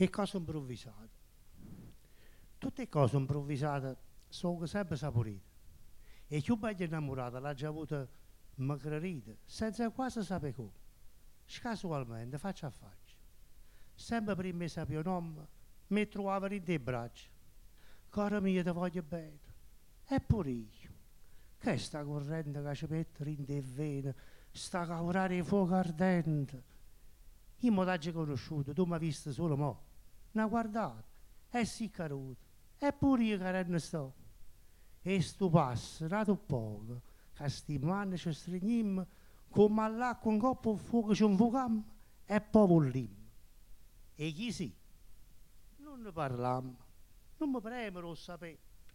e cose improvvisate. Tutte cose improvvisate sono sempre saporite. E più bella innamorata l'ha già avuta Margherita, senza quasi sapere come. Scasualmente, faccia a faccia. Sempre prima mi sapeva nome, mi trovava in te braccia. Cara mia, ti voglio bene. Eppure io, che sta corrente che ci mette in te vene, sta caurare il fuoco ardente. Io mi t'ho conosciuto, tu mi hai visto solo mo'. Non guardate, è sì caruto, eppure io carenne sto. E sto passo, nato poco, che sti mani ci stringiamo, come all'acqua un coppo di fuoco ci infuocammo e poi vollimmo. E chi sì? Non ne parlammo, non mi premero a sapere.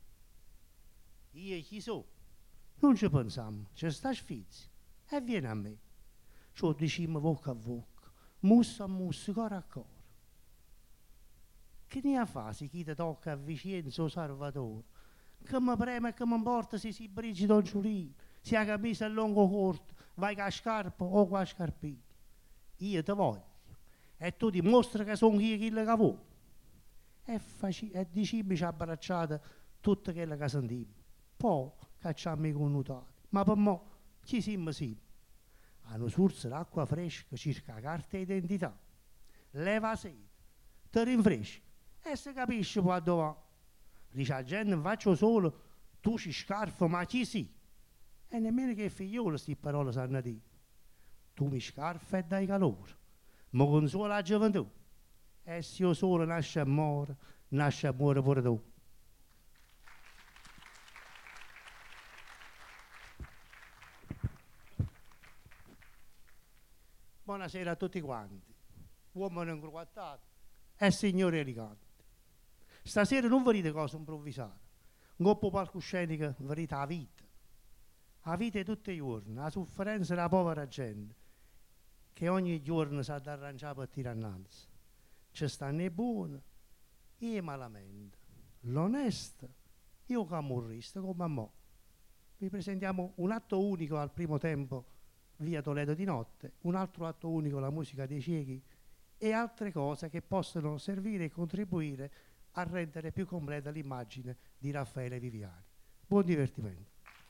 Io chi so? Non ci pensammo, c'è sta sfizio e viene a me. Ci lo dicimmo bocca a bocca, musso a musso, coro a coro. Che ne ha fasi chi ti tocca avvicino suo Salvatore? Che mi preme e che mi importa se si brigi Don Giulino, se la camicia è lungo o corto, vai con la scarpa o con la scarpina. Io ti voglio e tu dimostri che sono io chi che vuoi. E dicimmi ci abbracciate tutte quelle che sentimmo. Poi cacciammo i connotati. Ma per mo' chi siamo siamo? Hanno sorso l'acqua fresca circa la carta d'identità. Leva la sete, ti rinfreschi e si capisce quando va. Dice la gente faccio solo, tu ci scarfo, ma chi sì? E nemmeno che figliolo sti parole sanno dire. Tu mi scarfa e dai calore, ma consola la gioventù. E se io solo nasce e muore pure tu. Buonasera a tutti quanti, uomini incroquattati e signori eleganti. Stasera non vedete cose improvvisate, un coppo palcoscenico vedete la vita. La vita è tutti i giorni, la sofferenza della povera gente, che ogni giorno sa da arrangiare per tirare innanzi. Ci stanno i buoni e i malamente, l'onesto e il camorrista come a mo'. Vi presentiamo un atto unico al primo tempo, via Toledo di notte, un altro atto unico, la musica dei ciechi e altre cose che possono servire e contribuire a rendere più completa l'immagine di Raffaele Viviani. Buon divertimento.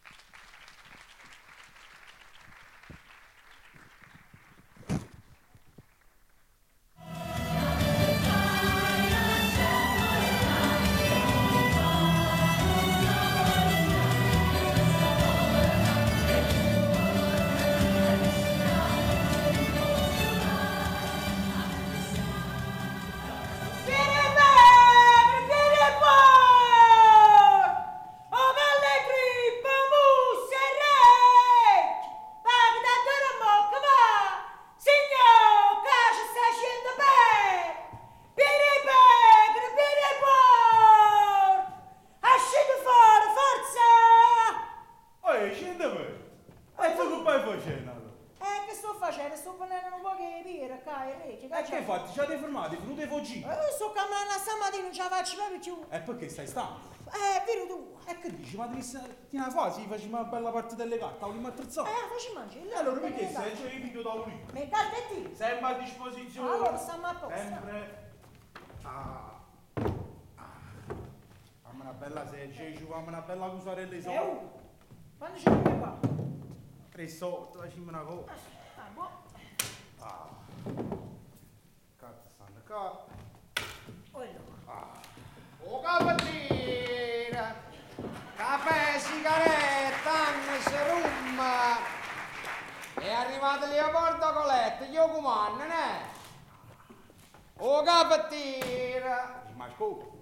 E perché stai stanco? Vero tu. E che dici? Ma ti una fase facciamo una bella parte delle carte, vogliamo attrezzare? Facciamo anche. Allora perché sei già il video da un libro? Mi carte Sempre a disposizione. Allora stiamo a posto. Sempre. Fammi una bella sedia, fammi una bella cusarella sopra. Quando ci vuoi qua? 3 soldi, facciamo una cosa. Buono. Cazzo stanno qua. O cappellina, caffè, sigaretta, rum. È arrivato Leopoldo Coletto, io comando, ne? O cappellina. Ma scopo.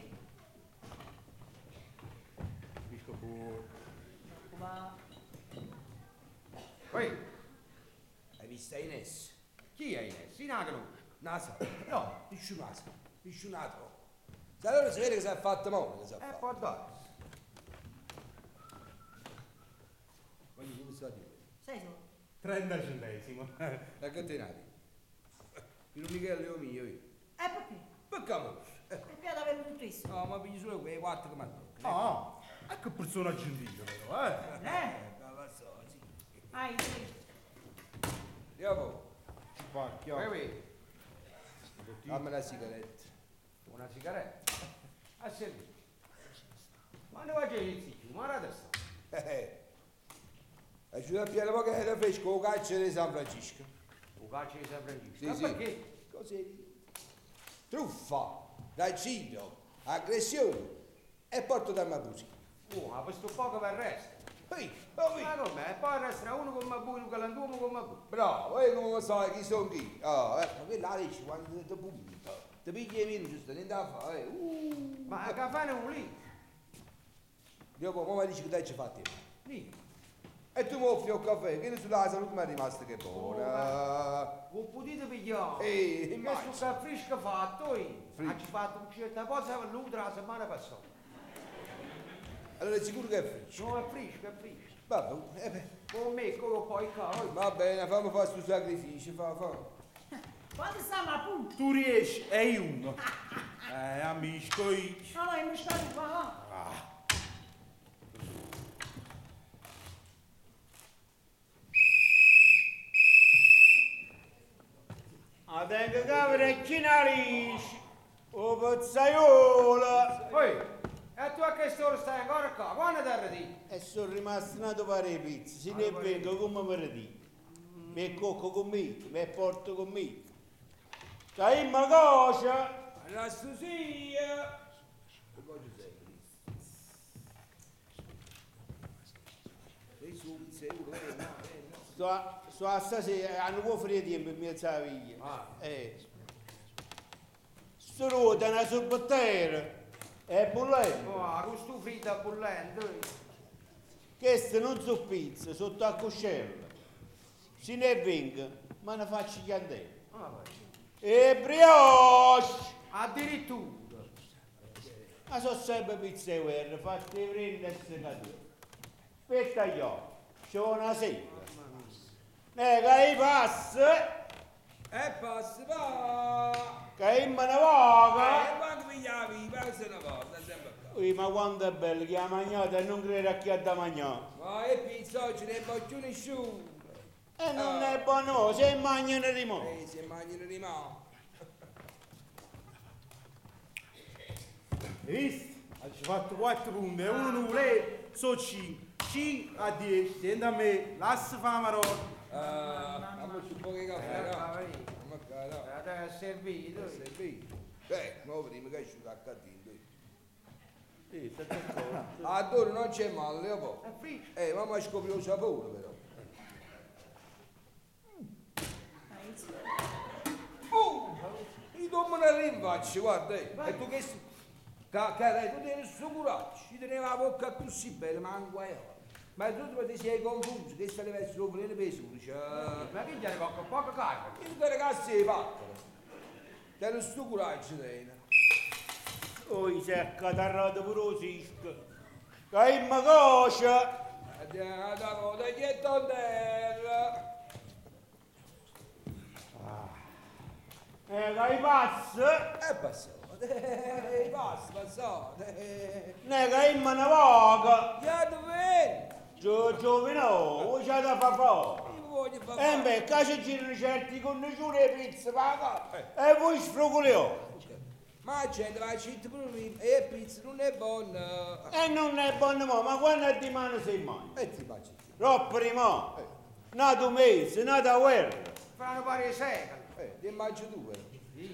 Bisco buono. Poi, hai visto Ines? Chi è Ines? Inagano? Nasa? No, pisciunato. Se allora si vede che si è fatto male, che si è fatto. Può dare. Quindi come sta a dire? 6 soldi. 30 centesimi. E che te nati? Il Michele è mio io. Perché? Perché amore? È più da avere tutto questo. No, ma pigli solo quei 4 che mi tocca. No, è che persona gentile però, Sì. Sì. Dio, Pacchio. vedi? Dammi la sigaretta. Una sigaretta. A servire. Ma ne facevi zitto, ma ora adesso. Aiuta a pigliare poco che fresco, o caccia di San Francisco. Un calcio di San Francisco. Sì, Ma sì. perché? Così. Truffa, raggiro, aggressione e porto da Mabusi. Oh, ma questo poco per il resto. Ehi, Ma come? E poi resterà uno con Mabu, uno con l'anduomo con Mabu. bravo, e come sai chi sono chi? Ah, ecco, quella la legge quando ti punta, ti pigli i mini giusto, niente da fare. Ma che fai un lì? Io poi mi dici che te ci fatti. Lì. E tu mi offri un caffè, che sulla salute mi è rimasta che buona. Non potete pigliare. Ehi, Che immagino. sto caffrisco fatto io. Frisco. Ha ci fatto un certo cosa per l'ultra la settimana passata. Allora è sicuro che è fresco. Non è fresco, è fresco. Vabbè, Con me, con poi caro. va bene, fammi fare questo sacrificio, fa. Quando stiamo appunto? Tu riesci, e uno. Amico, io. No, no, mi sta di qua. Atenga camera e chi narisci? O pazzaiola! Poi, e tu a che ora stai ancora qua? Quando ti arredi? E sono rimasto nato per le pizze, se ne pare vengo come per dire. Mi cocco con me, mi porto con me. Stai ma cosa? La Susia! Che voglio sei, sei su, sei uno, Sto a stasera, hanno può fare tempo in mezzo alla via. Ah. Sto ruota una sorbatera, è bollente. Oh, con sto fritto a bollente. Queste non sono pizze, sotto a coscella. Se ne venga, ma ne faccio gli andelli. Ah, vai. E brioche! Addirittura. Ma sono sempre pizze guerre, fatte prendere e segature. Aspetta io, c'è una sera. Che i passi, E passa, va! che me ne vaga. quando mi chiami, passa una volta, sempre qua. Ui, ma quanto è bello che ha mangiato e non credo a chi ha da mangiare. Ma e pizza oggi ne può più nessuno. E non è buono, se mangiano di mo. Se mangiano di mano. Hai visto? Hai fatto 4 punti, e uno non vuole, sono 5. 5 a 10, senti a me, lascia fare roba. Fammi un po' di caffè, no? vai. Ma che no? Te è servito. Servito. No, prima che asciuga a cattivo. Sì, sta d'accordo. A Doro non c'è male, io po'. È fresco. Ma mi scopri lo sapore, però. Io come una rinfaccia, guarda, e tu che sei? Cara, tu devi su coraggio, ci teneva la bocca così bella, ma anche ma tu ti sei confuso, che stai verso lo prendere per su, Ma che gli hai con poco carne? io ti ragazzi di pattano, te lo sto coraggio, Dena. Oi, si è accatarrato pure lo cisco. Che ma cosa? Andiamo da moda, che tondella. Che i passi, E passato, passato. che me ne vaga. Ya dove? Giovino, o c'è da fa fare? Io voglio E fare. beh, che girano certi condizioni e pizze, paga. E voi sfruguliamo. Ma gente va a città pure prima, e pizza non è buona. E non è buono, ma quando è di mano sei mai? E ti faccio. Troppo prima. Nato mese, nata guerra. Fanno pari secoli. Ti mangio tu, però.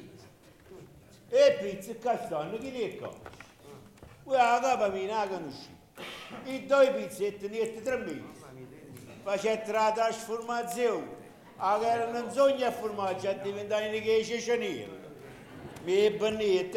E pizza e castano, chi ne è cosa? Quella capa mia non conosci. I due pizzetti, niente 3 mesi. Facette la trasformazione. A che non sogna a formaggio, a diventare che ceceniere. Mi è benetto,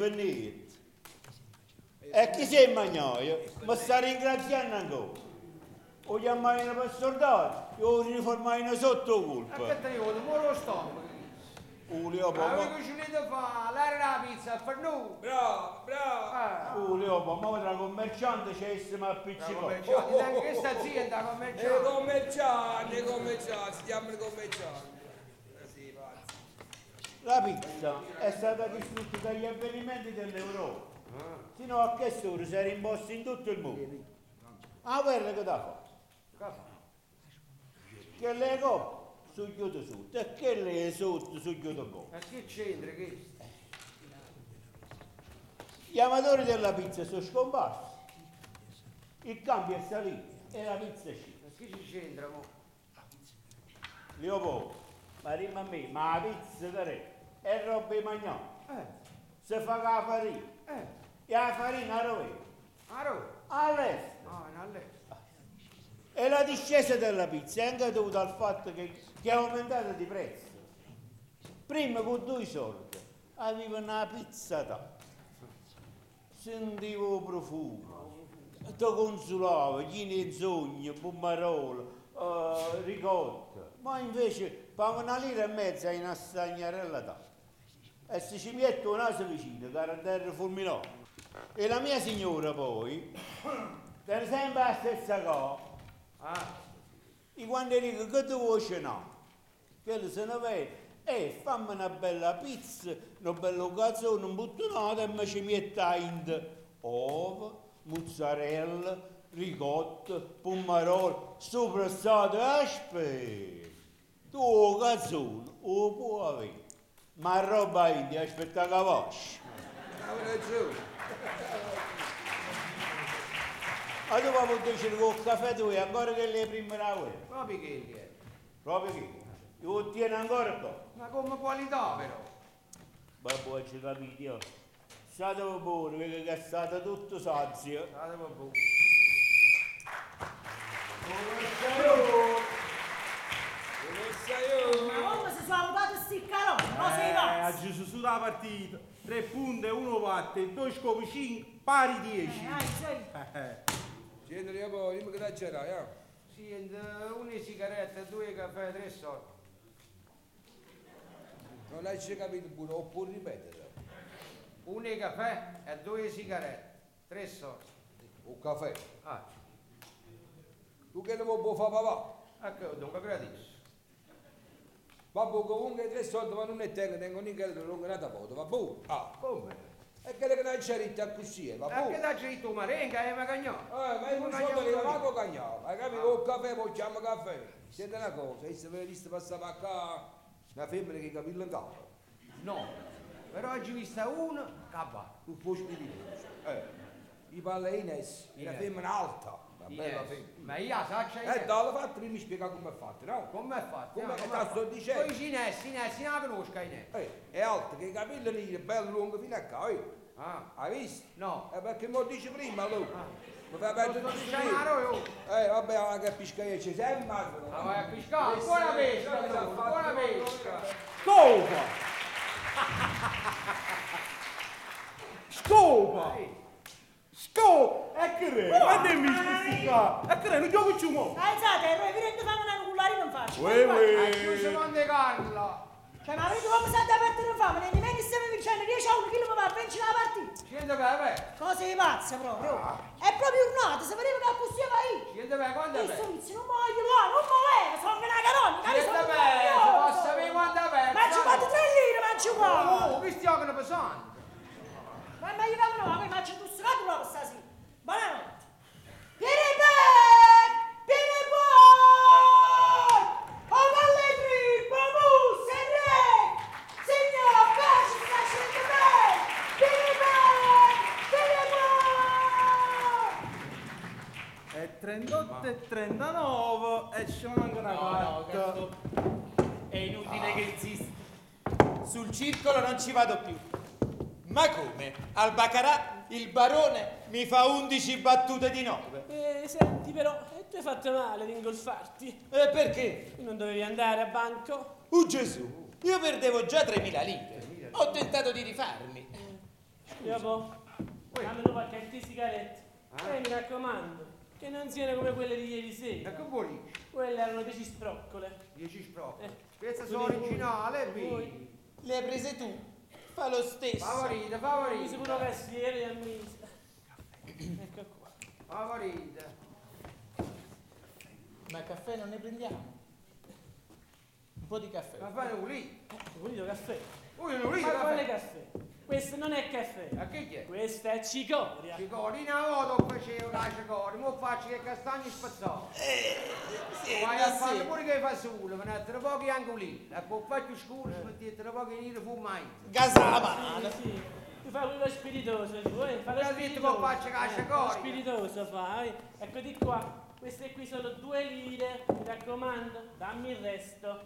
E chi sei magnaio? Mi sta ringraziando ancora. O chiamai per soldato, o riformai sotto E colpa. che te ne vuole? Muore lo stomaco. Leopo, Avevo cucinato fa, l'area la pizza per noi. Bravo. Leopo, ma tra commerciante c'è essere a piccicò. Commercianti, questa azienda E commerciante. commercianti, si chiamano commercianti. Sì, pazzi. La pizza è stata distrutta dagli avvenimenti dell'Europa. Sino a che ora si è rimbossa in tutto il mondo. Ah, guarda che da fa. Che le coppe su chiudo sotto e che lei è sotto su chiudo qua. Ma che c'entra questo? Gli amatori della pizza sono scomparsi. Il cambio è salito e la pizza è scesa. Ma che ci c'entra, mo? Leopoldo, ma rima a me, ma la pizza da re è roba di magnano. Si fa con la farina. E la farina dove? A Roma? All'est. No, in all'est. E la discesa della pizza è anche dovuta al fatto che è aumentato di prezzo. Prima con 2 soldi avevo una pizza da. Sentivo il profumo, ti consolavo, gli in sogno, pommarolo, ricotta. Ma invece per 1,5 lira in una stagnarella da. E se ci metto un naso vicino, carattere fulminato. E la mia signora poi, per sempre la stessa cosa. E quando dico che tu vuoi cenare, quello se ne vede, fammi una bella pizza, una bella cazzone, un buttonato e mi ci metta in uova, mozzarella, ricotta, pommarolo, soprassato, aspetta. Tu cazzone, lo puoi avere, ma roba india, aspetta che vasci. Avete ragione. Ma tu papà dici con il caffè tu e ancora che le prime la guerra. Proprio che è. Proprio che? Io lo tieni ancora qua. Ma come qualità però? Babbo, ci capite io. State buono, perché è stato tutto sazio. State un po'. Ma come si sono mutati sti caroni? Cosa i Ha pazzi? chiuso su la partita. 3 punti, 1 patte, 2 scopi 5, pari 10. C'entra poi, dimmi che da c'era, Sì, una sigaretta, 2 caffè, 3 soldi. Non hai capito pure, oppure ripetere. Un caffè e 2 sigarette, 3 soldi. Un caffè. Ah, Tu che ne vuoi fare papà? ecco, dunque gratis. Babbo comunque 3 soldi ma non è tengo neanche il lungato foto, va buono. Come? E che non c'è ritta così, va E buono. che dai scritto marenga e magagnò? Ma io non so che le manco cagnavo, hai capito? Un caffè, poi chiamo caffè. Senti una cosa, se avete visto passare a qua una femmina che capilla in capo. No, però oggi vista una, cabba. Tu puoi spiegare. I parla Ines, una Ines. femmina alta, una bella femmina. Ma io saccia Dalla fatto prima mi spiega come è fatto, no? come è fatto? Come te sto dicendo? Poi Ines, non la conosco Ines. È alta, che i capelli neri, bello lungo fino a qua, hai visto? No. Perché mi dici prima lui. Mi fa Sto perdere tutto dicendo io. vabbè, la che pisca io ci sei, ma... Ma vai a pescare, buona pesca, buona pesca. Scopa! Scopa! Scopa! E che re? Ma dimmi questi qua! E che re? Non gioco più mo! Alzate, e venite fammi una nucularina in faccia. Ha chiuso Monte Carlo. Cioè, ma avete come state aperti in fame? Ne metti stiamo vincendo 10-1, chi lo va a vincere la partita? Scende per me. Cosa di pazza proprio? È proprio urnato, se vedeva che così va io. Scende per quando è? Questo vizio non voglio, non muovere, sono una carogna, Scende per, se posso sapere quanto è per. Ma ci fate 3 lire, ma ci qua. Oh, vi stiamo pesando. Ma io non ma poi faccio tu scato proprio stasera. Buonanotte. Vieni back! Vieni buon! Oh, Vallegri, Bamus, Re! Signor, pace, sta scendendo bene! Vieni back! Vieni buon! È 38 e 39 e ci manca una quarta. È inutile che insisti. Sul circolo non ci vado più. Ma come? Al baccarà il barone mi fa 11 battute di 9. Senti però, tu hai fatto male ad ingolfarti. E perché? Non dovevi andare a banco? Gesù, io perdevo già 3.000 lire. Ho tentato di rifarmi. Dopo, dammi un pacchetto di sigarette. E mi raccomando, che non siano come quelle di ieri E sera. che vuoi? Quelle erano 10 sproccole. 10 sprocchi. Eh. Queste sono originali, Voi. Le hai prese tu? Fa lo stesso. Favorite, Mi favorite. si pure cassiere e ammisa. Ecco qua. Favorite. Ma caffè non ne prendiamo? Un po' di caffè. Ma fai un lì. Volete caffè? Un lì, Ma quale caffè. caffè? Questo non è caffè. A che è? Questa è cicoria. Cicoria, una volta facevo la cicoria, mo faccio che castagni spazzati. Vai a fare pure che fa solo, ma ne pochi anche lì. E poi faccio scuro, si mettete pochi neri fumai. Gasamana. Sì. Tu fai quello spiritoso, tu, fai lo Ho detto che spiritoso. faccio la Lo cicoria. spiritoso fai. Ecco di qua. Queste qui sono 2 lire, mi raccomando, dammi il resto.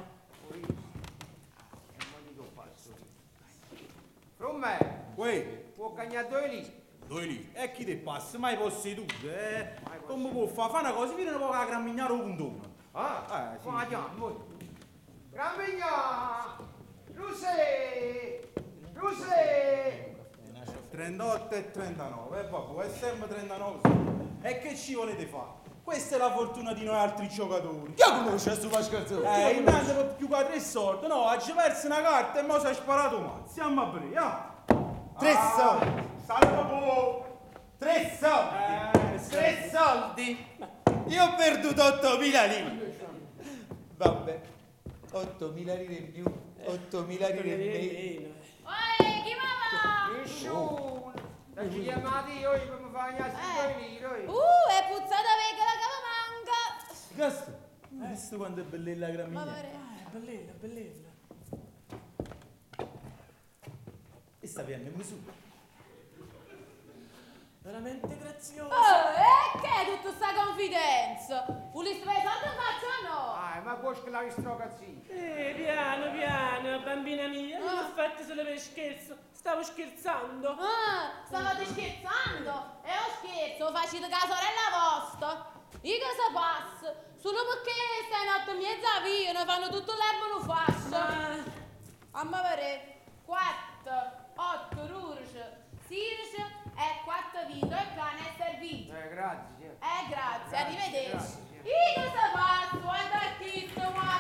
From me, Uè, può cagnare 2 lì. 2 lì. E chi ti passa? Mai possedute, Come può fare? Fa una cosa, viene un po' a grammignare un condono. Ah, sì. come andiamo? Gran Vigna! Rusè! Rusè! 38 e 39, e vabbè, è sempre 39. E che ci volete fare? Questa è la fortuna di noi altri giocatori. Chi conosce questo Pascalzone? Intanto per più che 3 soldi, no, ha perso una carta e mo si è sparato male. Siamo a breve, ah! 3 soldi. Salva po'! 3 soldi. 3 soldi. Io ho perduto 8.000 lire. Vabbè, 8.000 lire in più, 8.000 lire in meno. Chi mamma? Nessuno! Ci chiamate io come fai a 5 lire? È puzzata vecchia che manca. Questo? Visto quanto è bella la Ma gramigna? pare. Bellina, bellina. E sta venendo in misura. Veramente graziosa. E che è tutta sta confidenza? Volessi fare soldi in faccia o no? Ma puoi scalare strocazzini? Piano, piano, bambina mia. Non l'ho fatto solo per scherzo. Stavo scherzando. Stavate scherzando? E ho scherzo, facete che la sorella vostra. Io che se passa? Solo perché stai in 8 e mezza via, ne fanno tutto l'erba lo faccio. A me pare 4, 8 rursce, 16 e 4 vino e cane è servito. Grazie. Grazie, arrivederci. Grazie. Io che se passa? Guarda chi sto qua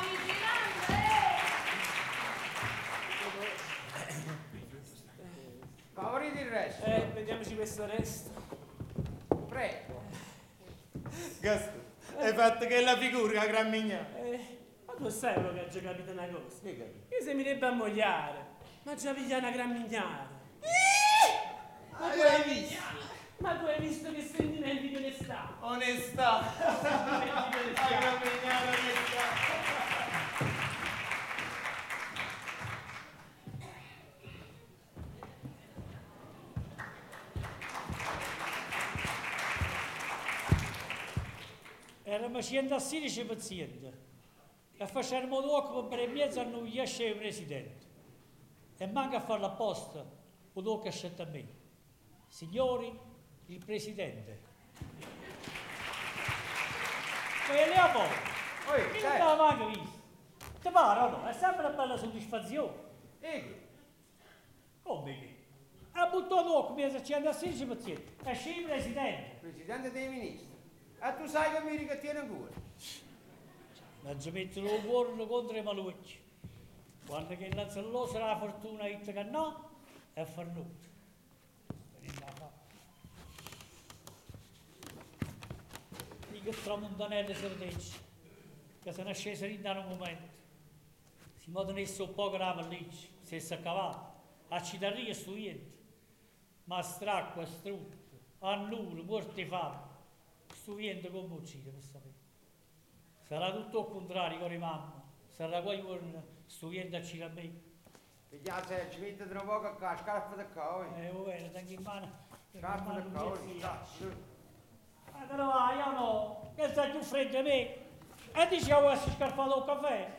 Favorite il resto. Vediamoci questo resto. Prego. Gasto, hai fatto che la figura, la gran migna. Ma tu sai quello che ha già capito una cosa? Che capito? Io se mi debba ammogliare, ma già piglia una gran mignara. Ma tu hai visto? Ma tu hai visto che sentimenti di onestà? Onestà. Sentimenti di onestà. La gran mignara, onestà. Eravamo 116 pazienti e facevamo l'occhio per in mezzo a noi esce il presidente e manca a farlo apposta o l'occhio scelto a me. Signori, il presidente. E Leopoldo, io non l'avevo mai visto. Ti pare o no? È sempre una bella soddisfazione. Come che? Ha buttato l'occhio per 116 pazienti, esce il presidente. Presidente dei ministri. E tu sai che mi che tiene ancora? Non ci mettono il cuore contro i malucci. Quando che innanzitutto sarà la fortuna che no, è farnuto. Dico che tramontanelle sordecci, che sono scese lì da un momento. Si modono messo un po' grave lì, si è accavato, a citarria studiente, ma stracqua, strutto, annuro, morte fame. Studiente come uccide per sapere. Sarà tutto il contrario con le mamme. Sarà qualcuno studiente a circa me. Pigliate, ci mettete un po' a scarpa da cavolo. Va bene, tengo in mano. Scarpa da cavolo. Ma te ne vai, io no. Che stai più freddo di me. E dicevo che si scarpato il caffè.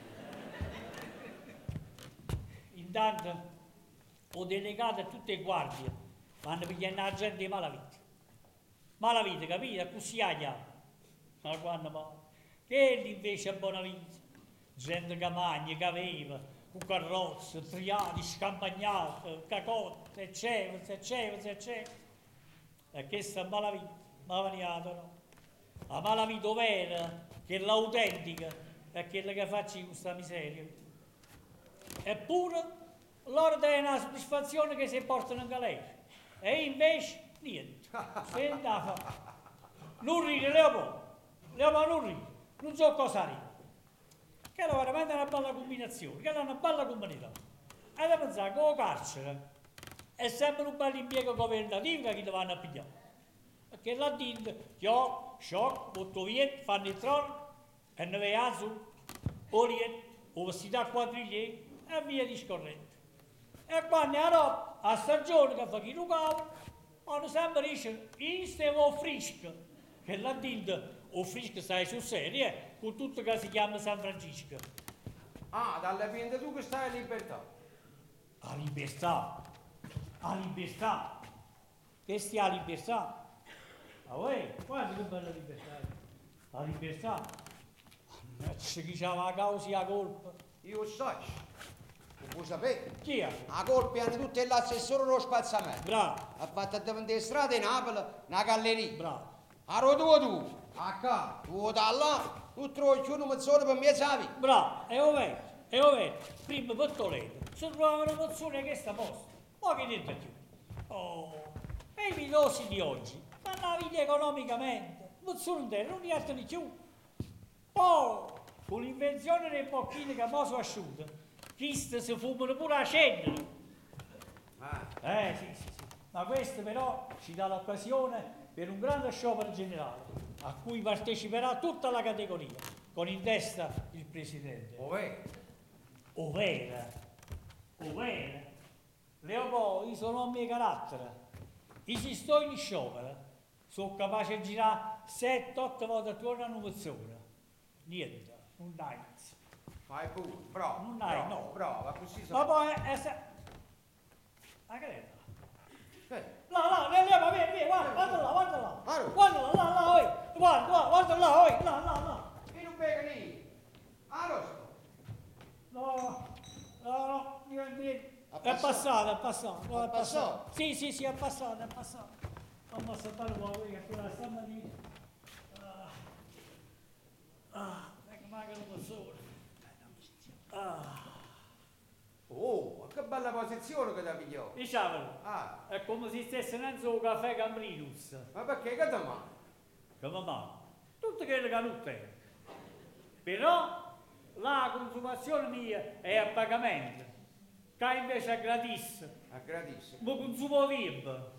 Intanto, ho delegato a tutte le guardie. Vanno a pigliare la gente di malavita. Malavita, capito? Così agliamo. Ma quando ma... Che invece è buona vita. Gente che mangia, che aveva, un carrozzo, triati, scampagnate, cacotte, eccetera. E questa è malavita, ma veniato no. La malavita vera, che è l'autentica, è quella che faccio in questa miseria. Eppure, loro danno una soddisfazione che si portano in galera. E invece... Niente, senta, non ride Leopoldo, non ride, non so cosa ride. Che era veramente una bella combinazione, che era una bella comunità. E da pensare che il carcere è sempre un bel impiego governativo che chi lo vanno a pigliare. Perché là dentro, io, shock, butto via, fanno il trono, e ne vedo su, Orient, università quadrigliere e via discorrendo. E quando è roba, a stagione che fa chi lo cava, hanno sempre dice, o frisco, che là dentro, o frisco stai sul serio, con tutto che si chiama San Francisco. Ah, dalle pinte tu che stai in libertà. A libertà, a libertà, che stia a libertà. Ah, uè, guarda che bella libertà. La libertà. Mannaggia chi c'ha la causa e la colpa. Io so, non puoi sapere. Chi è? La colpa hanno tutte l'assessore dello spazzamento. Bravo, Ha fatto davanti alle strade in Napoli una galleria. bravo. A rodo tu, a qua, tu da là, tu trovi più una mezz'ora per me, sapi? Bravo, è ovvero, è ovvero. Prima per Toledo, si trova una mozione che sta a posto. Ma che niente più. Oh, e i milosi di oggi fanno la vita economicamente. Mozione intera, non niente di più. Poi, con l'invenzione dei bocchini che mo sono asciutte, queste si fumano pure a cena. Sì, sì, sì. Ma questo però ci dà l'occasione per un grande sciopero generale, a cui parteciperà tutta la categoria, con in testa il presidente. Overa. Leopoldo, io sono un mio carattere. Io si sto in sciopero, sono capace di girare 7-8 volte attorno a una mezz'ora. Niente, non dai. Fai pure, bravo. Non dai, bravo, no. Bravo, così Ma poi è se... Ma che è? Che? Là, Leo, vieni, guarda là. Allora. Guarda là, oi. Guarda là, oi. Là. Chi non pega lì? Arrosto. No, vieni. È È passato. No, È passato? Sì, è passato. Vamos a saltare un po' che quella stamattina. Ecco, manca un solo. Oh, che bella posizione che da pigliò. Diciamolo, Ah, è come se stesse innanzi un caffè Cambrinus. ma perché che da male? Come mai? Tutto quello che non tem. Però la consumazione mia è a pagamento, che invece è gratis. È gradissimo. Ma consumo VIP.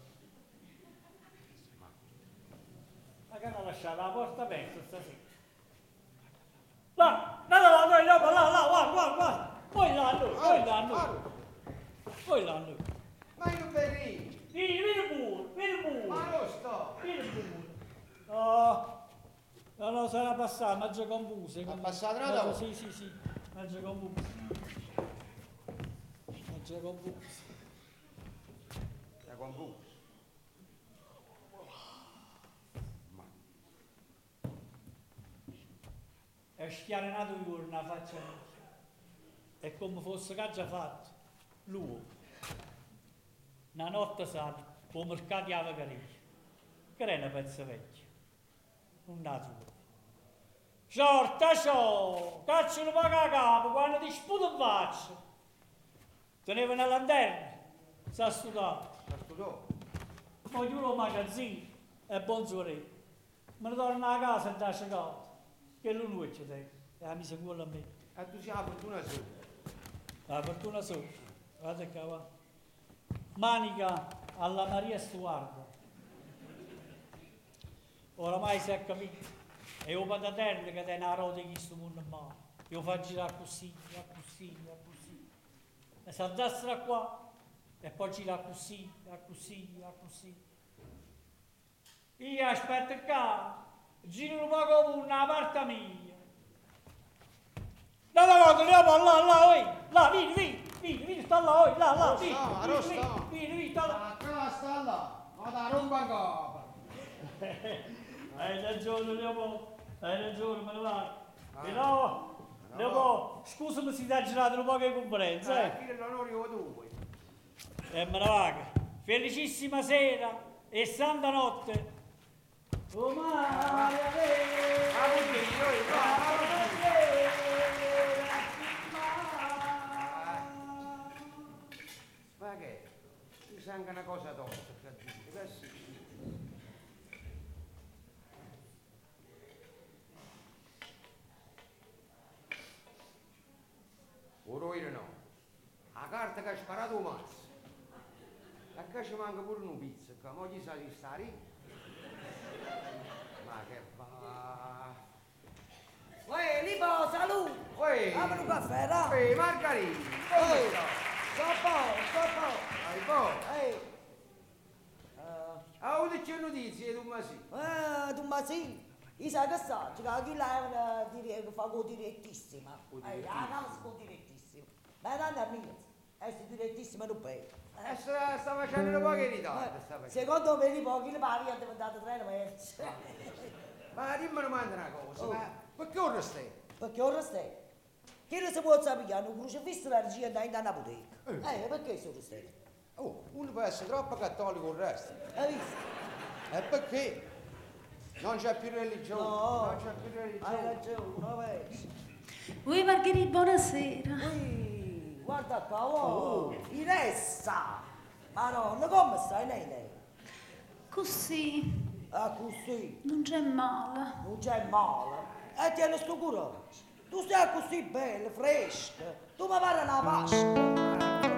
Ma che non lasciare la porta aperta stasera? Là, guarda. Poi là noi. Ma io non pega lì. Vieni pure. Arrosto. No, sarà passato, mezzo confuso. È passato una dopo? Sì, mezzo confuso. È confuso. È schiarenato io con una faccia mia. È come fosse che ha già fatto. Lui. Una notte sale, con mercati a Vagareggia. Che era una pezza vecchia. Non da sua. Sciorta, caccio un po' a capo, quando ti sputo in faccia. Teneva una lanterna, sa studiare. Poi chiudo il magazzino e buon sorello. Me ne torno a casa e da sciaccato. Che lui c'è te. E la mise quello a me. E tu sei la fortuna sola. La fortuna sopra. Guarda qua, va. Manica alla Maria Stuarda. Oramai si è capito. E io vado a terra che è una rota che sto mondo male. Io faccio girare così. E si addastra qua. E poi gira così. Io aspetto qua. Giro un po' come una parte mia. Là, vieni, sta là, là, vieni, sta là. Qua sta là. Ma da rompa in capo. Hai ragione, Leopoldo, me ne va. Però, Leopoldo, scusami se ti ha girato un po' che conferenza, Fino all'onore io tu. me ne va. Felicissima sera e santa notte. Oh Maria, Ma che? Mi sa anche una cosa tosta. Ora no. La carta che che ci manca pure una pizza, che mo gli sa di stare. Ma che va. Uè, Lipo, saluto! Uè, Dammi un caffè, no? uè, Margarita, come sta? Hai po'? Ah, che c'è notizie, tu ma sì. Tu ma sì, io sai che sta, che chi là è una che fa con direttissima. La casco direttissima. Ma tanto a mia, è direttissima non poi. Sta facendo un po' che ritardo, sta facendo. Secondo me i pochi le pavi è diventato 3 merci. Ma dimmi una cosa, ma perché ora stai? Perché ora stai? Che non si può sapere, hanno crocifisso l'energia da in una bottega. Perché sono stai? Oh, uno può essere troppo cattolico il resto. Hai visto? E perché? Non c'è più religione. No, non c'è più religione. hai ragione, no vedi. Ui Margherita, buonasera. Ui, guarda qua, oh, Inessa! Madonna, come stai lei? Così, Ah, così, non c'è male. non c'è male. E tieni sto coraggio. Tu stai così bella, fresca. Tu mi pare una vasca.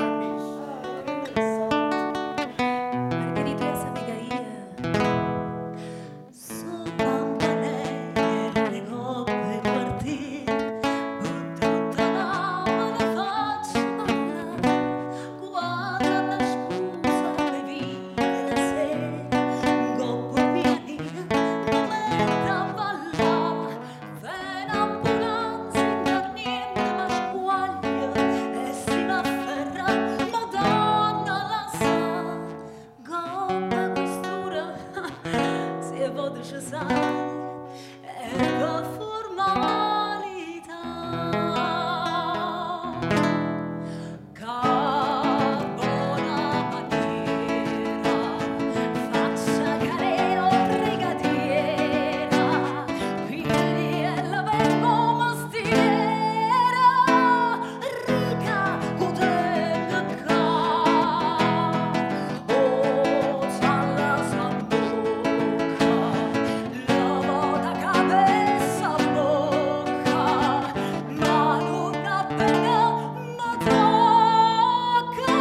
Margherita, sabe che io sono campanelle, le coppe quartiere, con tutta l'alma la faccio ballare. Guarda la scusa per vivere la sera, un coppo pianino, mi metto a ballare. Fai un'ambulanza, non niente ma squaglia, e si va a ferrare, Madonna la sa. Goppa questura, se voce sai, è per formalità. Che buona maniera, faccia careo brigadiera, pigli e la vengo mastiera, rica godendo ca. Oh, c'alla sambuca, lavo da cabeza a bocca, ma non appena mi tocca,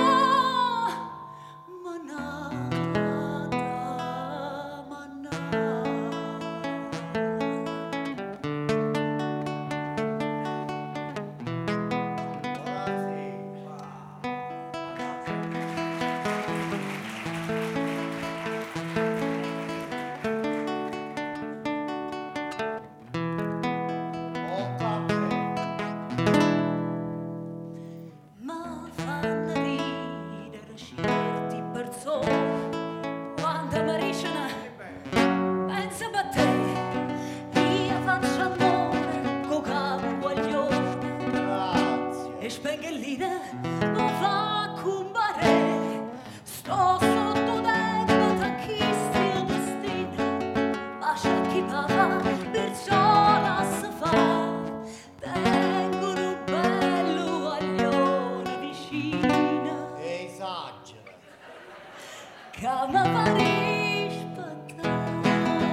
ma fanno ridere certi persone quando mi dicono pensa a te, io faccio amore con capo guaglione. Grazie. E spengellina non fa cumbare, sto sotto dentro tra chi stia vestita, ma c'è chi va, perciò la si fa. Tengo un bello guaglione vicino, Esagera. che mi fa rispettare.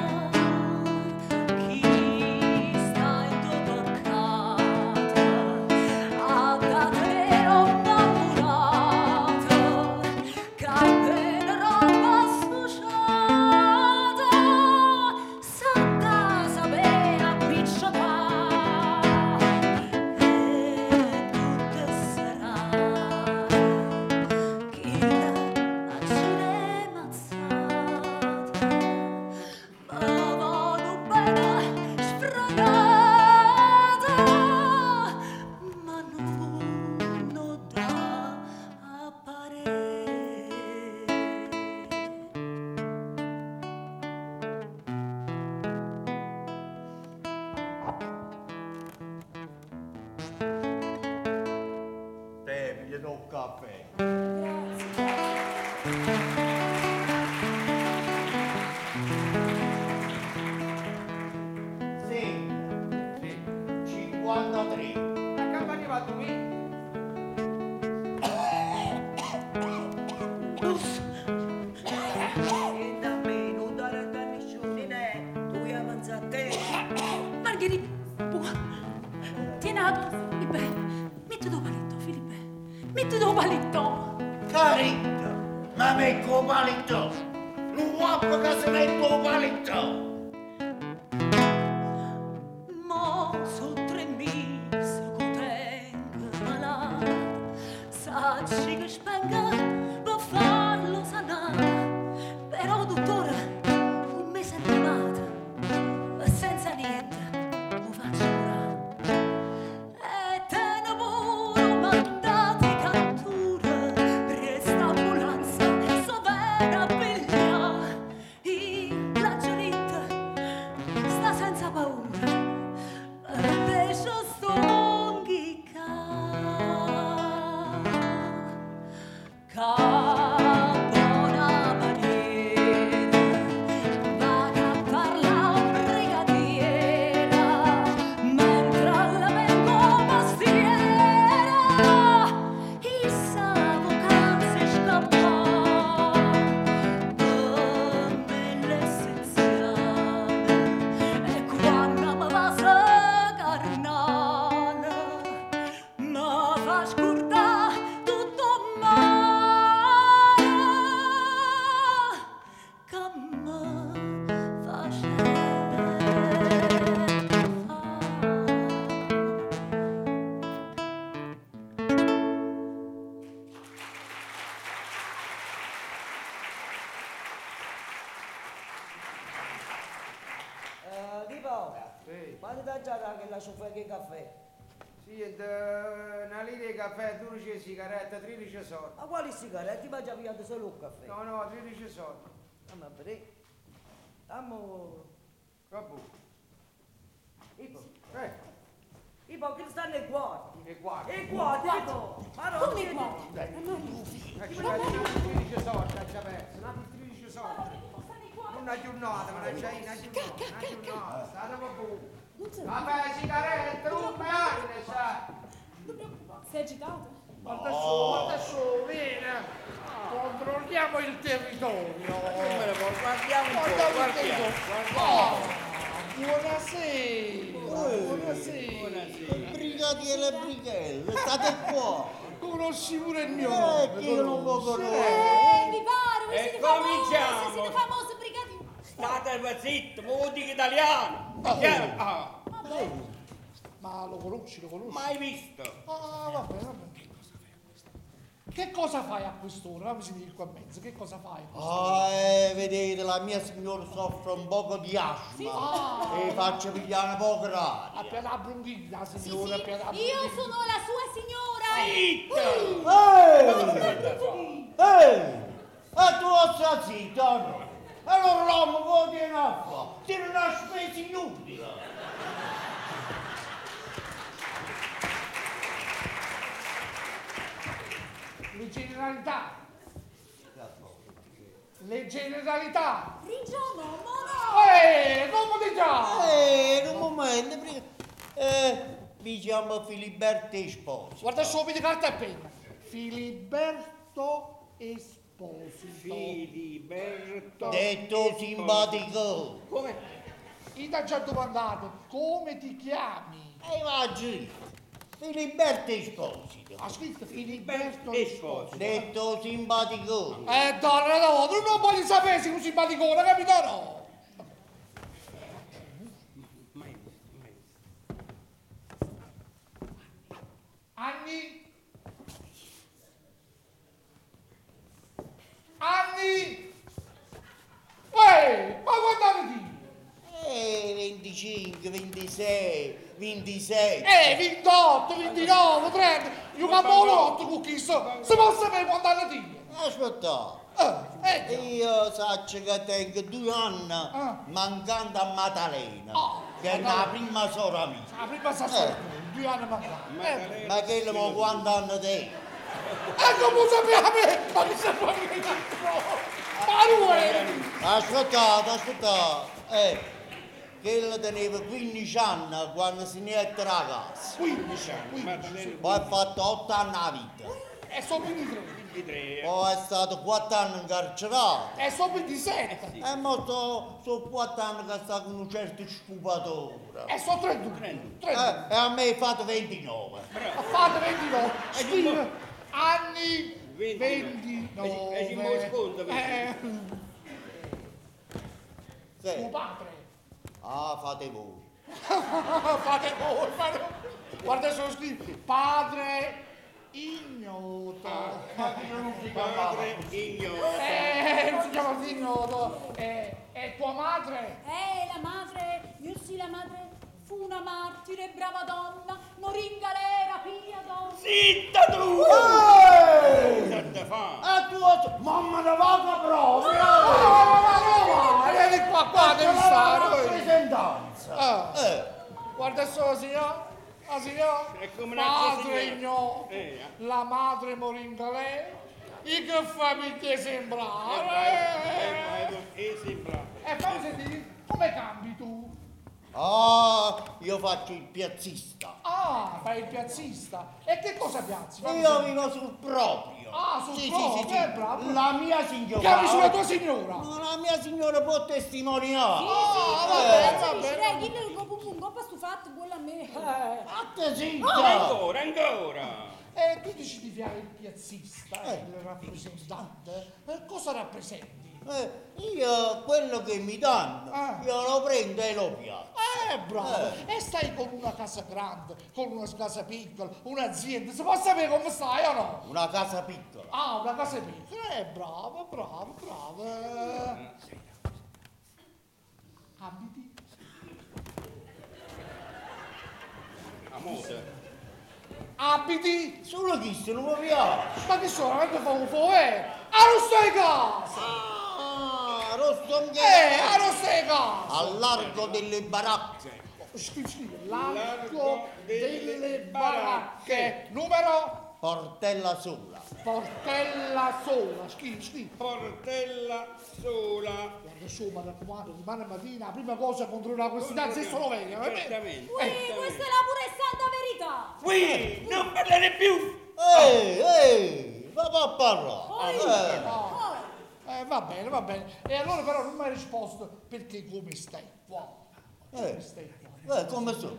Chi sta intoccata, a datero innamorata, che appena roba associata, sa da sapere appicciocare. E tutte sarà chi la accide mazzata, ma vanno bene sfregata, ma non da apparire. Te, pigliate un caffè. Sì, Sì. 53. A campagna va tu mi? E da me non dare da nessuno, né? Tu hai avanzato a te. Margherita, tieni la Filippe, metti due palitto, Filippe, metti due palitto. Carita, ma me ecco palito, l'uomo che si mette un palito. Mo su 3 mesi che tengo malato, sacci che spenga per farlo sanare, però dottore un mese è arrivato e senza niente lo faccio curare. E te ne pure mandate cattura, presta ambulanza, so bene a pigliare, la genita sta senza paura. Deixa stonchica buona maniera vada a parlare un brigadiera mentre la vengo pastiera il savocan si scappò come l'essenziale e quando mi va carnale ma fa scordare tutto male che mi fa Tipo, Sì. quando ti già che la soffre che caffè? Sì, ed una lira di caffè, 12 sigarette, 13 soldi. Ma quali sigarette? Ma già pigliato solo un caffè. No, no, 13 soldi. Ma vedere. Dammo... Vabbè. Ipo. Ipo, che stanno i guardi? E guarda. I guardi, Ipo. Ma non Come siete- guardi? Ecco, la 13 soldi, ha già perso. Una 13 soldi. Una giornata, ma non c'è una giornata. State vabbè. Vabbè, sigarette, rumme, anche, sai. Sei agitato? Guarda su, vieni. Controlliamo il territorio. Guardiamo un po', guardiamo. Buonasera. Buonasera. Brigadiere Brighelle, state qua. Conosci pure il mio nome. Che io non lo conosco. Mi pare, voi siete cominciamo. famosi, siete famosi brigati. State zitto, ma lo dico italiano. Chiaro? Ma lo conosci? Mai visto. Ah, vabbè. Che cosa fai a quest'ora? Fammi sentire qua a mezzo, che cosa fai? a quest'ora? Vedete, la mia signora soffre un poco di asma e faccio pigliare un po' A gradia. più la bronchina, signora, a più la Io bronchina. sono la sua signora. E tu sta zitto, no? Allora l'uomo può dire a fare? Ti non ha speso inutile. Le generalità. Le generalità. Rigiano, mono. Come ti chiami? Un momento, mi chiamo Filiberto Esposito. Guarda solo di carta e penna. Filiberto Esposito. Filiberto. Detto simpatico. Come? Io ti ho già domandato come ti chiami. Immagini, Filiberto Esposito. Ha scritto Filiberto Esposito. Detto simpatico. Donna, no, tu non voglio sapere se un simpaticone, capito no? Anni? Ma quanto anni ti? 25, 26, 27. 28, 29, 30. Io capo l'otto con chi so. Se posso sapere quanto anni ti? Aspetta, Già. io so che tengo 2 anni mancando a Maddalena, che è la prima sorella mia. La prima stasera, 2 anni mancati. Ma che le mo quanti anni te? E come sappiamo? Ma che sappiamo? Ma lui! Aspettate. Che le teneva 15 anni quando si ne è ragazzo. 15 anni. Poi ha fatto 8 anni a vita. E sono 23. Poi è stato 4 anni incarcerato. E sono 27. E mo sono 4 anni che sta con un certo spupatore. E sono 32. E a me hai fatto 29. Ha fatto 29. Scrive anni 29. E ci muovo sconto, Suo padre. Ah, fate voi. Fate voi. Guarda, sono scritto. Padre ignoto. Non si chiama ignoto. Non si chiama ignoto. E tua madre? La madre, io sì, la madre fu una martire, brava donna, morì in galera, pia donna. Zitta tu! Che te fa? A tua mamma da vaca proprio! No, vieni qua, devi stare! Rappresentanza! Guarda solo, signor! Ah, signor! È come una Padre ignoto! La madre morì in galera! E che fa per te sembrare? E fammi sentire, come cambi tu? Ah, io faccio il piazzista. Ah, fai il piazzista. E che cosa piazzi? Io vivo sul proprio. Ah, sul Sì, proprio, sì, sì. bravo. La mia signora. Chiami sulla tua signora. Ma la mia signora può testimoniare. Vabbè. Dillo il coppa stufato, quello a me. Fatte zitta. Ancora. E tu dici di fare il piazzista, il rappresentante. Cosa rappresenti? Io quello che mi danno, io lo prendo e lo piazzo. Bravo. E stai con una casa grande, con una casa piccola, un'azienda. Si può sapere come stai o no? Una casa piccola. Ah, una casa piccola. Bravo. Abiti? Amore. Abiti? Solo chi se non mi piace. Ma che sono? Ma che fa un po', Ah, non stai in casa! Ah, rosso non stai in casa! Al largo delle baracche. Scrivi, largo delle baracche. Numero? Portella sola. Portella sola. Scrivi. Portella sola. Guarda su, ma raccomando, domani mattina la prima cosa contro la questità se sono veglia. Certamente. Questa è la pura e santa verità. Qui, non parlare più. Ma va a parlare. Va bene. E allora però non mi hai risposto perché come stai qua? Come stai qua? Come sono?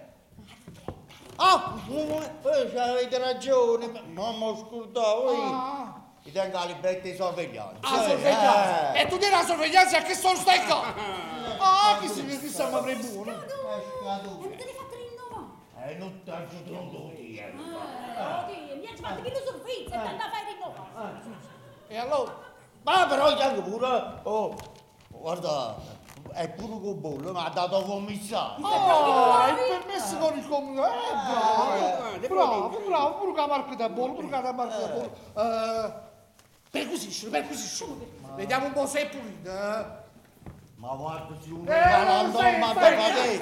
Avete ragione, non mi scordavo io. Ti tengo la libretta di sorveglianza. Sorveglianza. E tu tieni la sorveglianza a che sono stai qua? Chi si ma avrei buono? E non te ne fate rinnovare. Non ti aggiungo mi ha fatto che lo sorvizio e andava a fare rinnovare. E allora? Ma però io pure, guarda, è pure con bollo, mi ha dato commissario. Il permesso con il commissario. Bravo, pure con la marca da bollo, perquisisci. Vediamo un po' se è pulito. Ma guarda, si uno calando ma da padre.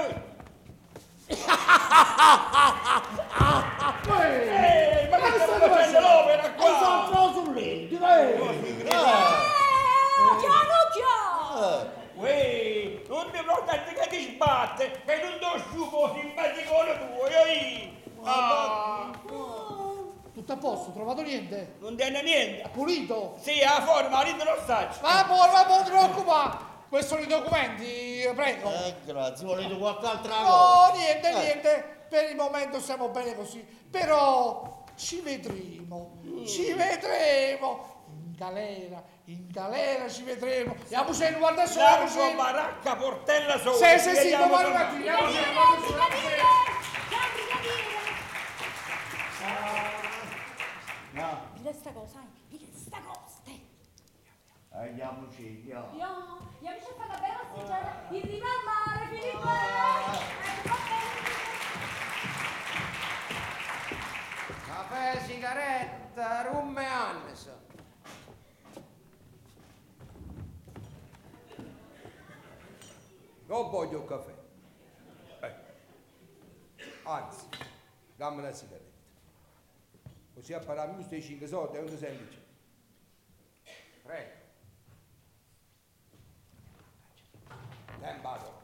Ma che stai facendo l'opera qua? Sono sul letto, Chiaro. Non mi portate che ti sbatte, che non do sciupo simpaticone tuo, Tutto a posto, trovato niente? Non tiene niente. Pulito? Sì, la forma, lì te lo saccio. Va buono, non ti preoccupare. Questi sono i documenti, prego. Grazie, volete qualche altra No, cosa? niente. Per il momento stiamo bene così. Però ci vedremo. In galera ci vedremo. Andiamo se guarda solo. Largo baracca portella sola. Sì, domani mattina. Dire sta cosa, Andiamoci, Io mi sono fatta bella passeggiata in riva al mare, Filippo! Caffè, sigaretta, rum e annes. Non voglio un caffè. Anzi, dammi una sigaretta. Così a parare più questi 5 soldi è un semplice. Prego. Vado.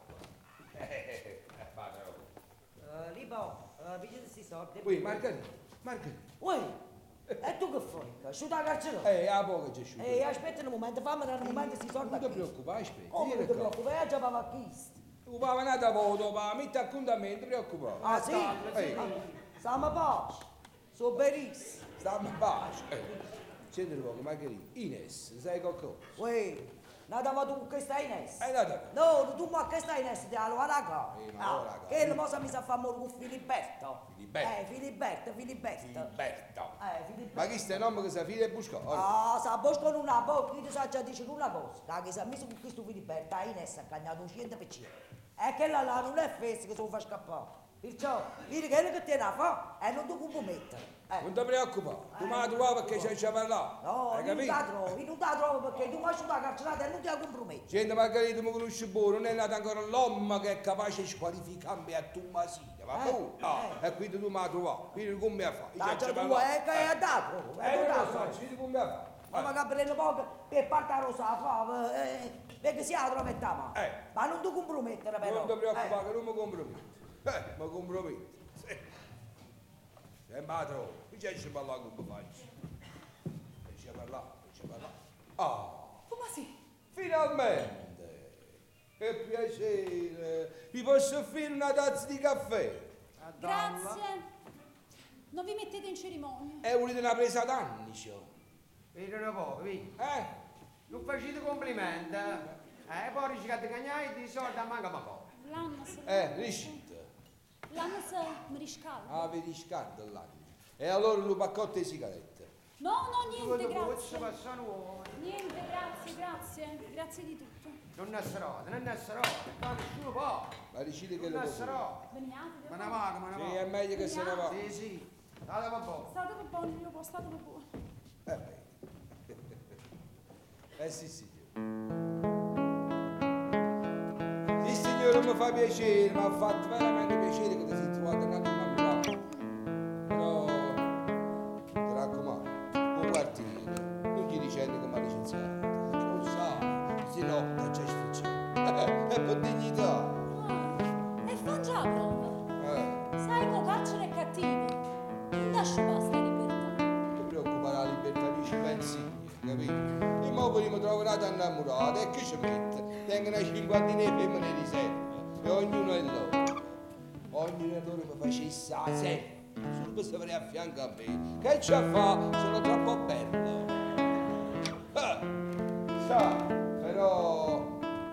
Libo, piglia questi soldi. Ui, Margherita. Ui, e tu che fai? Sciuta la carcere? A poco c'è sciuto. Aspetta un momento, fammi dare un momento questi soldi. Non ti preoccupare, aspetta. Come non ti preoccupare? Già va acquisti. Tu va nata voto, ma metti a contamento, preoccupare. Ah sì? Siamo a posto. Sono benissimo. Stammi in pace. Senti un po', Margherita, Ines, sai qualcosa? Uè, nada tu che stai Ines? Nada. No, tu ma che stai Ines? Ti allo raga. Ma raga. Che la cosa mi sa fa morire con Filiberto. Filiberto? Filiberto. Ma chi sta il nome che sa figlia e busca? Sa Bosco non ha poco, chi ti sa già dice una cosa. Che si è messo con questo Filiberto, a Ines ha cagnato un 100%. E che là non è festa che se lo fa scappare. Perciò, vedi che te la fa e non ti compromettere. Non ti preoccupare, tu mi la trovi perché c'è parlato. No, hai non capito? la trovo perché tu mi hai la carcerata e non ti ha compromesso. Senti Margherita, mi conosci buono, non è nato ancora l'uomo che è capace di squalificarmi a Tommasina, va bene? E quindi tu mi la trovi, vedi come a fare. Già tu è che è dato. Lo so, vedi come a fare. Ma che prendo poco per partare lo sa, perché si la trova mano. Ma non ti compromettere però. Non ti preoccupare che non mi comprometto. Mi comprometto. E ma trovo, mi c'è di parlare come faccio. C'è parlare. Come sì? Finalmente! Che piacere! Vi posso offrire una tazza di caffè? Grazie. Non vi mettete in cerimonia. E volete una presa d'anni, ciò? Vedi un po', vedi? Non facete complimenti, poi dici che ti cagnai di soldi a manca ma poco. L'anno se... Riuscite? L'anno se mi riscalda. Ah, vi riscalda l'anno. E allora lo paccotto di sigarette? No, niente, grazie. Passano Niente, grazie. Grazie di tutto. non ne sarò, qua nessuno può. Ma decide che Non lo ne sarò. Veniate. Ma ne vado. Sì, è meglio che se ne va. Sì. State un po'. State per buoni, io state per buoni. Sì, signore. Sì, signore, mi fa piacere, mi ha fatto veramente piacere che ti sei trovato in altro innamorato. Però, ti raccomando, un quartiere, non gli dicendo che mi ha licenziato. Non sa, se no, non c'è sfuggito. È per dignità. E fa già prova. Sai che carcere è cattivo. Non lascio basta libertà. Non ti preoccupare, la libertà ci pensi, capito? I mobili mi troveranno innamorati e che ci mette? Tengono 50 femmine di riserva e ognuno è loro. Ognuno è loro mi facesse la serie. Solo per sapere a fianco a me. Che ci fa? Sono troppo bello. Sa, però...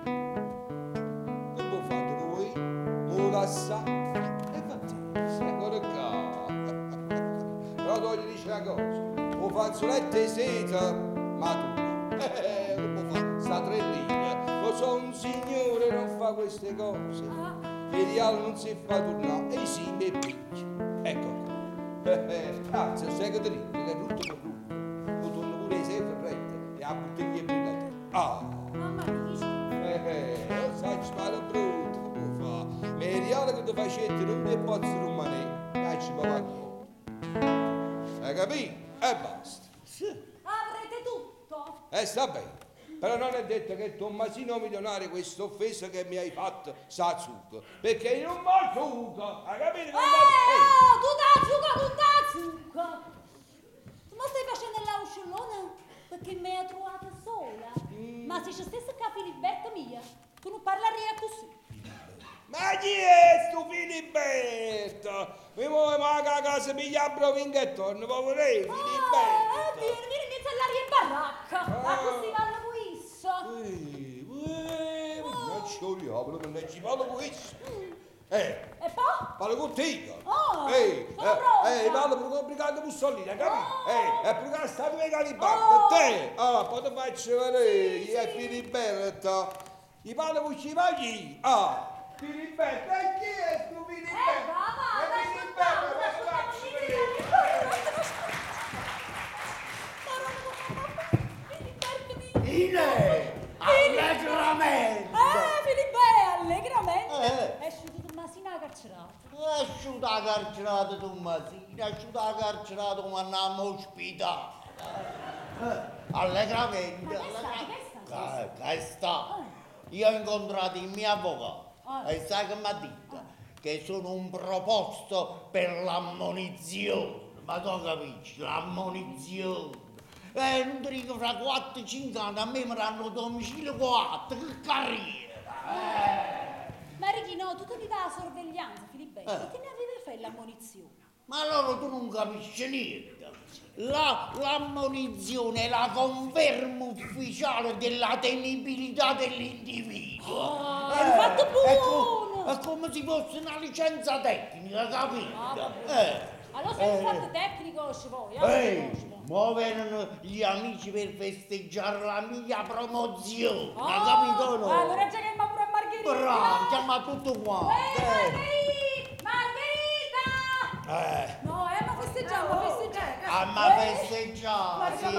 Che può fare voi? Una sa? E fatti, ancora qua. Però tu gli dici una cosa. Un fazzoletto di seta, matura. Che può fare? Sta 3 linee. Lo so, un signore non fa queste cose. Il diavolo non si fa tornare. E sì, mi picchia. Ecco qua. Anzi, sai che ti dico, che è brutto per brutto. Tu torni pure i sei ferrette e a bottiglia brillante. Mamma mi dice. Lo sai, spara brutto, che può fare? Ma il diavolo che ti facette non ti pozzo rimanere. Dai, ci va Hai capito? E basta. Avrete tutto? Sta bene. Però non è detto che Tommasino milionario questa offesa che mi hai fatto sa zucco. Perché io non mangio zucco. Hai capito? Tu da zucca. Tu mi stai facendo la uscellona? Perché mi hai trovata sola. Ma se c'è stessa che Filiberto mia, tu non parlerei così. Ma chi è sto Filiberto? Mi muovo a casa, mi apro vinca e torno, poverei, Filiberto. Vieni inizia all'aria in baracca. Ma così vanno Non ci riapro, non ci parlo questo. E poi? Parlo con te. Sono parlo con brigante Mussolini, hai capito? E perché sta due galibardi, te? Poi ti faccio vedere, chi è Filiberto? Gli parlo con ci vai? Filiberto, e chi è sto Filiberto? Allegramente! Filippe, allegramente! È uscito Tommasino alla carcerata. È uscito la carcerata Tommasino, è uscito la carcerata come andiamo ospitati. Allegramente, che sta? Io ho incontrato il mio avvocato e sai che mi ha detto? Che sono un proposto per l'ammonizione. Ma tu capisci? L'ammonizione. Non ti dico fra 4-5 anni a me mi danno domicilio 4, che carriera! Ma Ricky, no, tu ti dai la sorveglianza, Filiberto, che ne avevi fatto l'ammonizione? Ma allora tu non capisci niente. L'ammonizione è la conferma ufficiale della tenibilità dell'individuo. Hai fatto buono! È come se fosse una licenza tecnica, capito? Allora sei un forte tecnico, ci vuoi, Mo vengono gli amici per festeggiare la mia promozione, Oh, capito? No? Allora già che ma pure a Margherita! Bravo, chiama tutto quanto. Margherita! No, ma festeggiamo, festeggiamo! Ma festeggiamo, sì.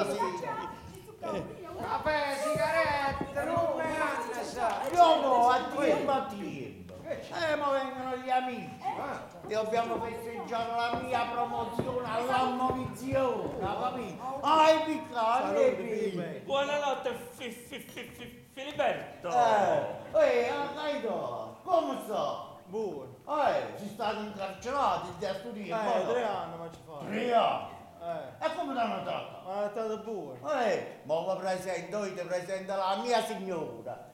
Caffè, sigarette, rume, Anna, Io no, a tempo a tempo. Ma vengono gli amici. Dobbiamo festeggiare la mia promozione all'ammonizione, capito? Ai piccoli. Buonanotte, Filiberto. Caito, come sta? Buono. Si stanno incarcerati da studiare. 3 anni ma ci fa. 3 anni? E come t'hanno trattato? Ma è stato buono. Ma vi presento, io ti presento la mia signora.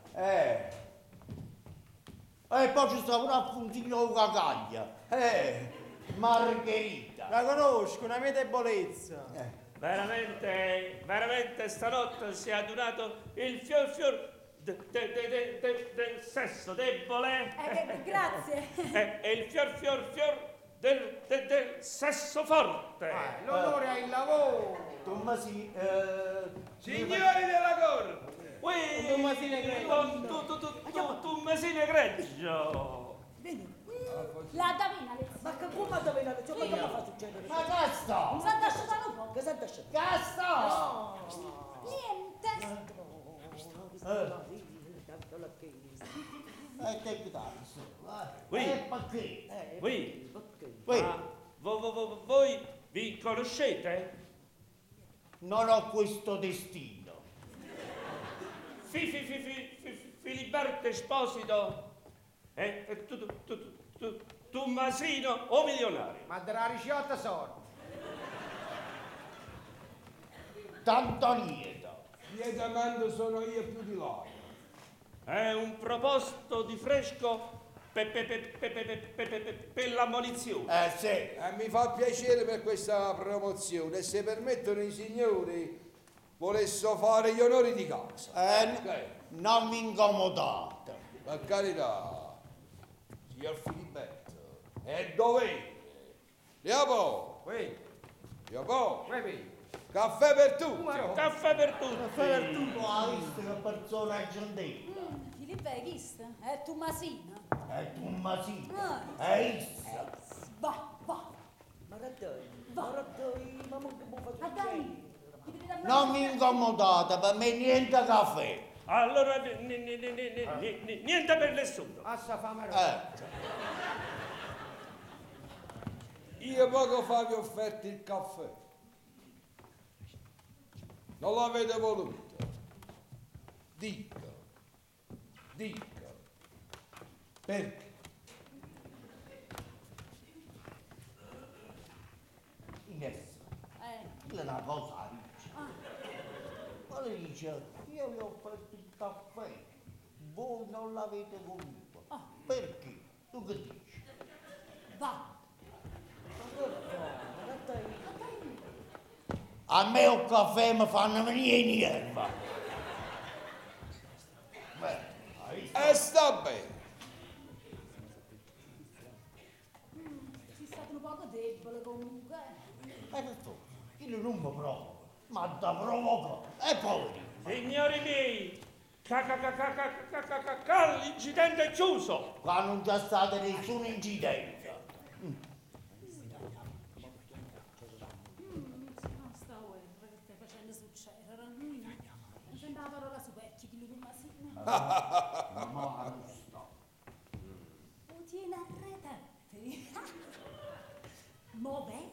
E poi ci sta pure a Funzino Cagaglia. Margherita. La conosco, una mia debolezza. Veramente stanotte si è adorato il fior del sesso debole. Grazie. E il fior del sesso forte. L'onore al lavoro. Tommasi, Signori della corte. Tommasino Greggio. La Davina, Ma che come Davina? Cioè, ma che fa succedere? ma che sta? mi sa lasciato un po'. Che sei lasciato? Che sta? Niente. Te che dai? Perché? Voi vi conoscete? Non ho questo destino. Filiberto Esposito e Tommasino o milionario? Ma della riciotta sorte. Tanto lieto. Lietamento sono io più di loro. È un proposto di fresco per l'ammonizione. Sì. Mi fa piacere per questa promozione e se permettono i signori volessero fare gli onori di casa. Non mi incomodate. Per carità, signor Filiberto, è dovere. Liapo, Liapo, caffè per tutti. Caffè per tutti. Hai visto che persona gentile? Filippo è chista? È Tommasino. È Tommasino. È issa. Va. Ma dai, ma che può fare? Dai. Non mi incomodate, per me niente caffè. Allora niente per nessuno. Assa fame. Io poco fa vi ho offerto il caffè. Non l'avete voluto. Dica. Perché? Inessa, è una cosa riccia. Ma lei dice, io vi ho offerto il caffè, voi non l'avete voluto. Perché? Tu che dici? Va. A me un caffè mi fanno venire in erba. E sta bene. Sei stato un poco debole comunque. Io non mi provoco, ma da provoco. E poi? Signori miei, l'incidente è chiuso. Qua non c'è stato nessun incidente. Sta guerra che stai facendo succedere. Mi sembra la parola superchi, chi lui Tommasino. Ma non sto. Lo tiene a rete. Mo bene?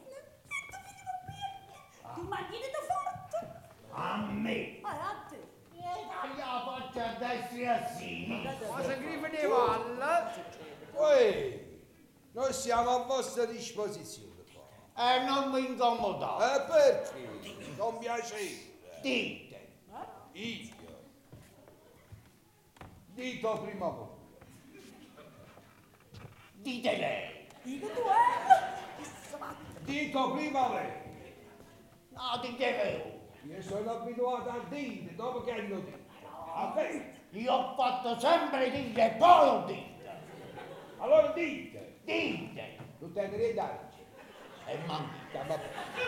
Tu mantieni da forte. A me. A te. La faccia a destra e a sinistra. Ma se grifa di valle. Poi, noi siamo a vostra disposizione qua. E non mi incomodate. Perché? Con piacere. Dite. Io. Dito prima voi. Dite lei. Dico tu, Che smatta. Dico prima lei. No, ti chiedo. Io sono abituato a dire, dopo che hanno detto. A me. Io ho fatto sempre dire e poi ho detto. Allora dite. Dite. Tu te ne devi dare. E manca, vabbè.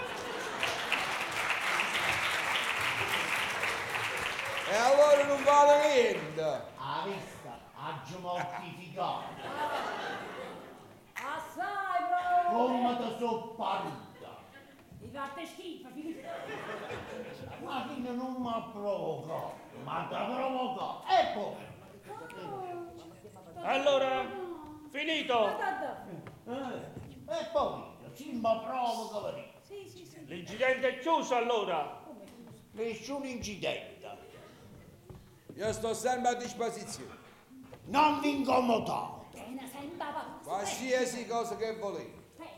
E allora non vale niente. A vista, ha mortificato. Assai, bro! Come ti so parita. Mi fate schifo, Filippo. Ma chi non mi ha provocato, ma ti ha provocato. E poi? Allora, finito. E poi? Si mi provoca per Sì. L'incidente è chiuso allora. nessun incidente. Io sto sempre a disposizione. Non vi incomodate. Appena senta va. Qualsiasi cosa che volete.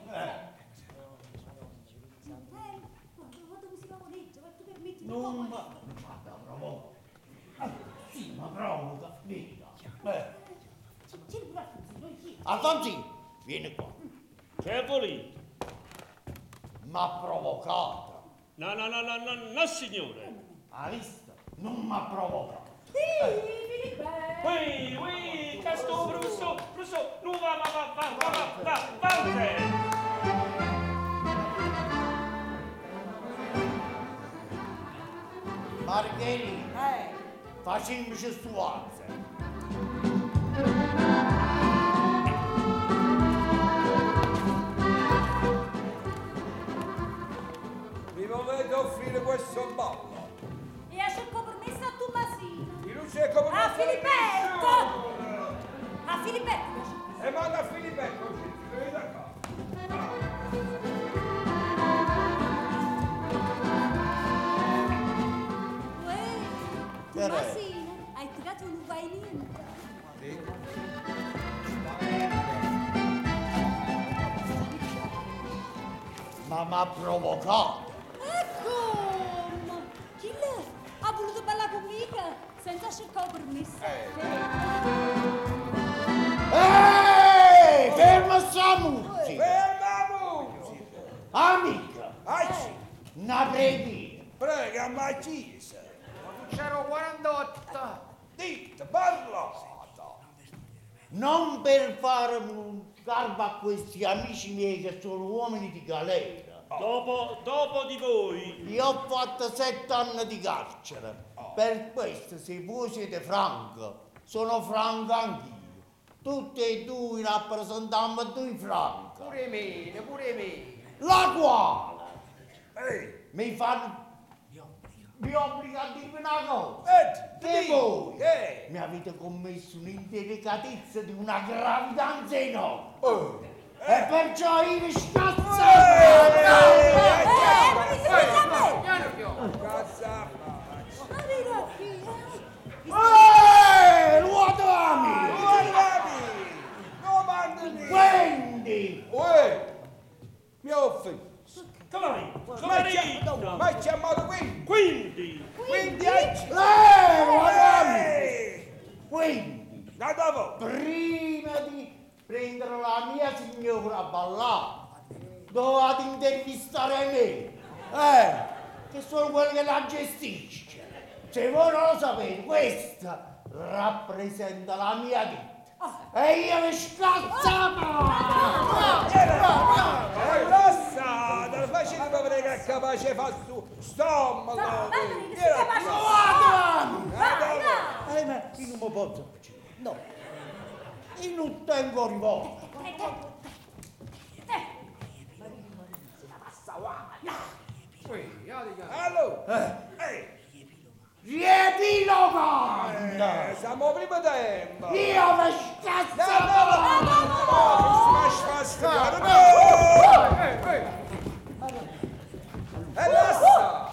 Non mi provoca. Sì, mi provoca. Vita. Alfonsi, vieni qua. Che volete? Mi ha provocato. No, signore. Ha visto? Non mi ha provocato. Oui, casto, professor, non va. Margherita, facciamoci stuanze. Mi volete offrire questo ballo? E esce il compromesso a Tommasino. Io non c'è come A Filipetto! A Filipetto! E manda a Filipetto, vieni da qua. Tommasino, hai tirato un niente. Ma mi ha provocato. Ecco! Chi l'è? Ha voluto ballare con mica senza cercare permesso. Ehi! Ferma sta musica! Ferma musica! Amica! Aici! Una preghiera! Prega, ma chiesa! C'ero 48. Dite, parlate! Non per fare un garbo a questi amici miei che sono uomini di galera. Dopo di voi. Io ho fatto 7 anni di carcere. Per questo, se voi siete franco, sono franco anch'io. Tutti e due rappresentiamo 2 franchi. Pure me. La quale Ehi! mi fanno. Mi obbliga a dirvi una cosa. Che voi mi avete commesso un'indelicatezza di una gravidanza enorme. E perciò io vi scazzo! Ruotami! Non mandami! Quindi! Mi ha offeso! Come Ma chiamato Quindi! Ruotami! Quindi! Da voi! Prima di prendere la mia signora a ballare, dovete intervistare me, che sono quello che la gestisce. Se voi non lo sapete, questa rappresenta la mia vita. E io mi scazzo! Rossa! Facile per vedere che è capace di fare su stomaco! Ma io non mi posso facere. No. Io non tengo rivolta. Allora! Riepilogo! Siamo prima tempo! Io mi scazzo! E basta!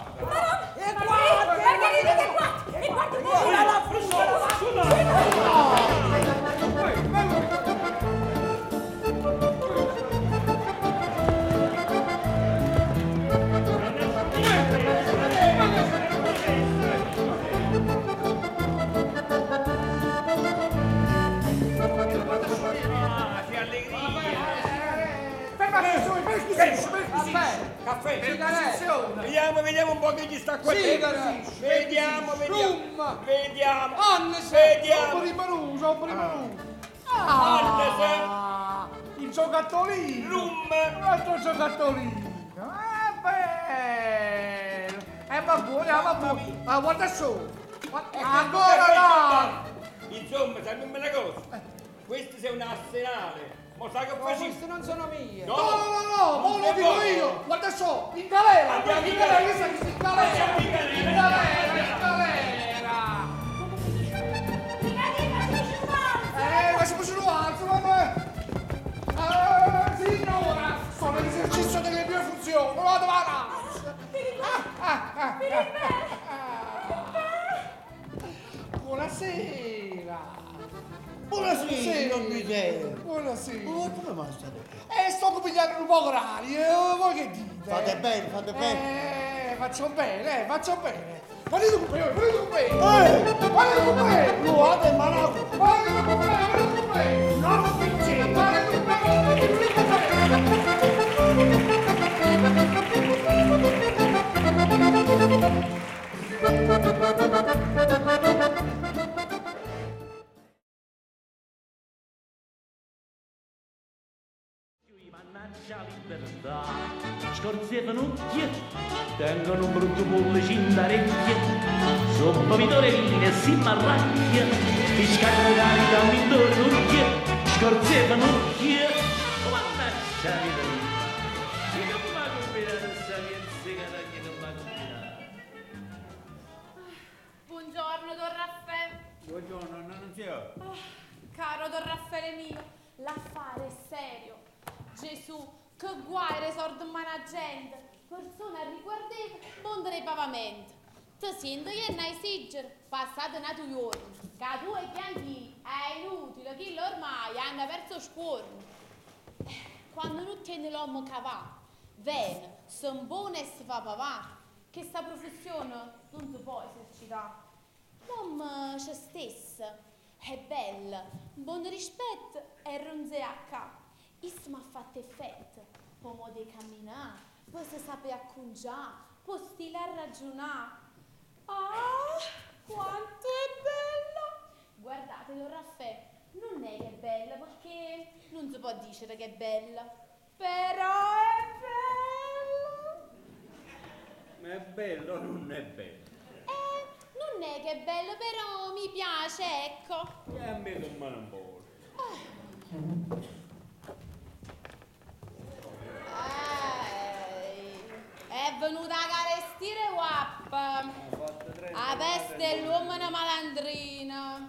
caffè. Vediamo un po' che gli sta qua Sì, dentro. vediamo. Vediamo. Sono primo. Il giocattolino. Un altro giocattolino. Bello. Va buono. Guarda su. Ancora là. Insomma, sappiamo una cosa. Questo sei un arsenale. Ma sai che faccio? Queste non sono mie. No, ma lo dico io. Guarda su. In galera. Andiamo in galera. In galera. Ma si può alzo, signora, sono l'esercizio delle mie funzioni, vado avanti. Buonasera. Buonasera, signor Michele. Buonasera. Come mai state? Sto cominciando un po' orari, voi che dite? Fate bene. Faccio bene. Venite con me. Guardate, ma no. Non vincete. Mannaggia libertà, scorzevano occhie, tengono un brutto pollicino d'orecchie, sopra vitorine si marracchia, mi scagliano da un intorno occhie, scorzevano occhie, mannaggia libertà, che non va a combinare sapienza che non va a combinare. Buongiorno, Don Raffaele. Buongiorno, non c'è. Caro Don Raffaele mio, l'affare è serio. Gesù, che guai risorto in mano gente, persone a riguardare, mondo nei pavamenti. Ti sento io nei sigger, passate una tu giorni, che tu e bianchi è inutile, che ormai hanno perso scuorno. Quando non tieni l'uomo cavà, viene, se un buono e si fa papà, che sta professione non ti puoi esercitare. L'uomo c'è stessa, è bella, un buon rispetto e ronze a capo. Isso mi ha fatto effetto, può modo camminare, può si sapere acconciare, può stile a ragionare. Ah, quanto è bello! Guardate, Don Raffaele, non è che è bella perché non si può dire che è bella, però è bella! Ma è bello o non è bello? Non è che è bello, però mi piace, ecco. E a me non me ne vuole. È venuta a carestire guappa. La peste è l'uomo una malandrina.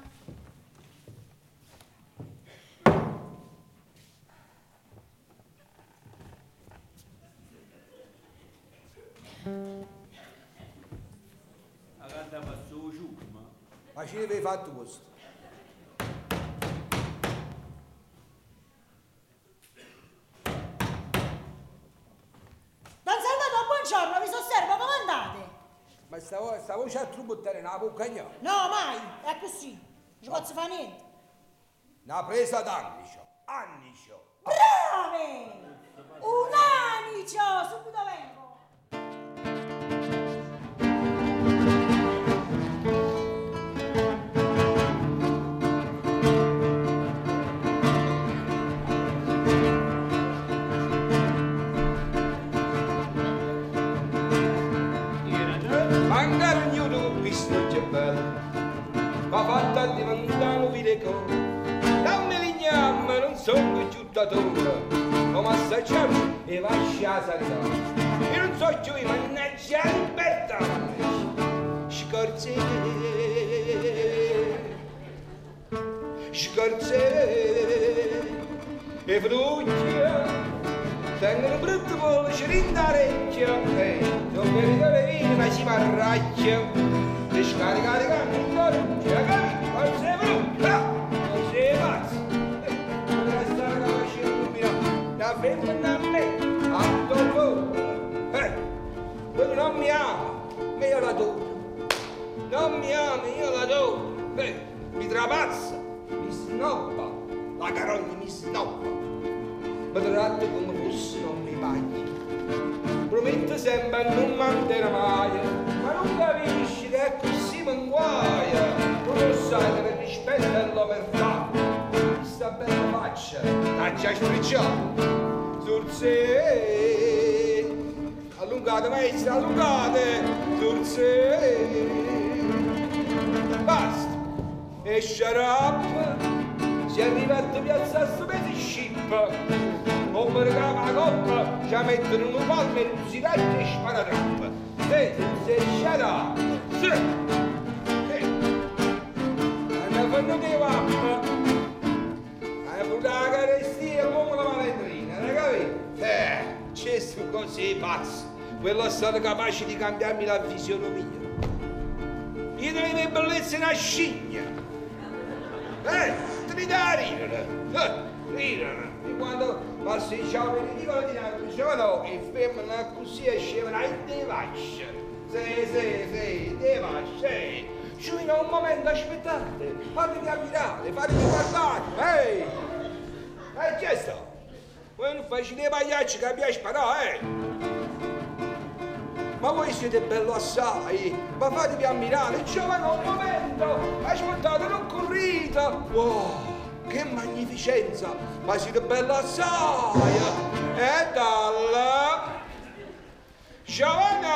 La carta passa giù, Ma ci avevi fatto questo? Buongiorno, vi osservo, come andate? Ma sta voce a trubottare nella bocca gna. No, mai, è così, non ci posso fare niente. Una presa d'annicio. Brave! Un anicio, subito vengo. Ma fatta diventare un videco, non mi lignam, non sono più giuttatore, come assaggiamo e lascia salire. Io non so più, mannaggia la libertà, scorze, e frutti, tengono brutto pollice rindarecchio, non mi ricordo vino, ma si marracchia. Scaricare canne, ce la carichi, non sei brutta, non sei pazzo. Non restare la voce illumina, la femmina a me, a dopo. Quello non mi ama, ma io l'adoro. Non mi ama, io l'adoro. Mi trapazza, mi snobba, la carogna mi snobba. Mi tratta come fosse non mi paghi. promette sempre e non manterrà mai, ma non capisci che è così manguaia, non lo sai che per rispetto e l'omertà, questa bella faccia, t'ha già sfrecciato, sul sé, allungate maestra, allungate, sul sé, basta, e sciarap, si arriva a piazzare sto pezzo scippa, non per la coppa, ci mettono un palmo e un sigaretto e sparatrappa. Se sciarà, sì, hanno fatto che vappa, hanno pure la carestia come la malandrina, ne capite? C'è sto così pazzo, quello è stato capace di cambiarmi la fisionomia. Io delle mie bellezze una scigna, te da ridere, e quando passeggiavo per il ridicolo dicevano che femmina così scevano ai devasci, sì, devasci, ci viene un momento, aspettate, fatemi ammirare, fatemi guardare, che sto? Voi non facete dei pagliacci che abbiamo sparato, ma voi siete bello assai, ma fatemi ammirare, giovane un momento, aspettate, non corrite, wow, che magnificenza, ma siete bello assai, e dalla, giovane,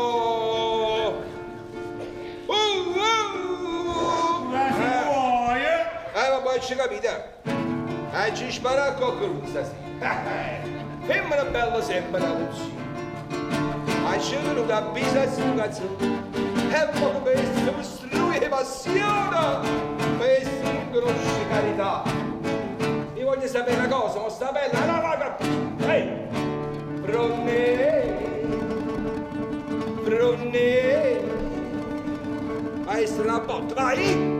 ma poi ci capite, ci spara a qualcuno stasera, femmina bella sempre la luce. Ma c'è venuta a bisogno di cazzo, e poi questo costruire passione, questo non conosce carità. Io voglio sapere una cosa, ma sta bella, ehi, Bronne, maestro una botta, vai!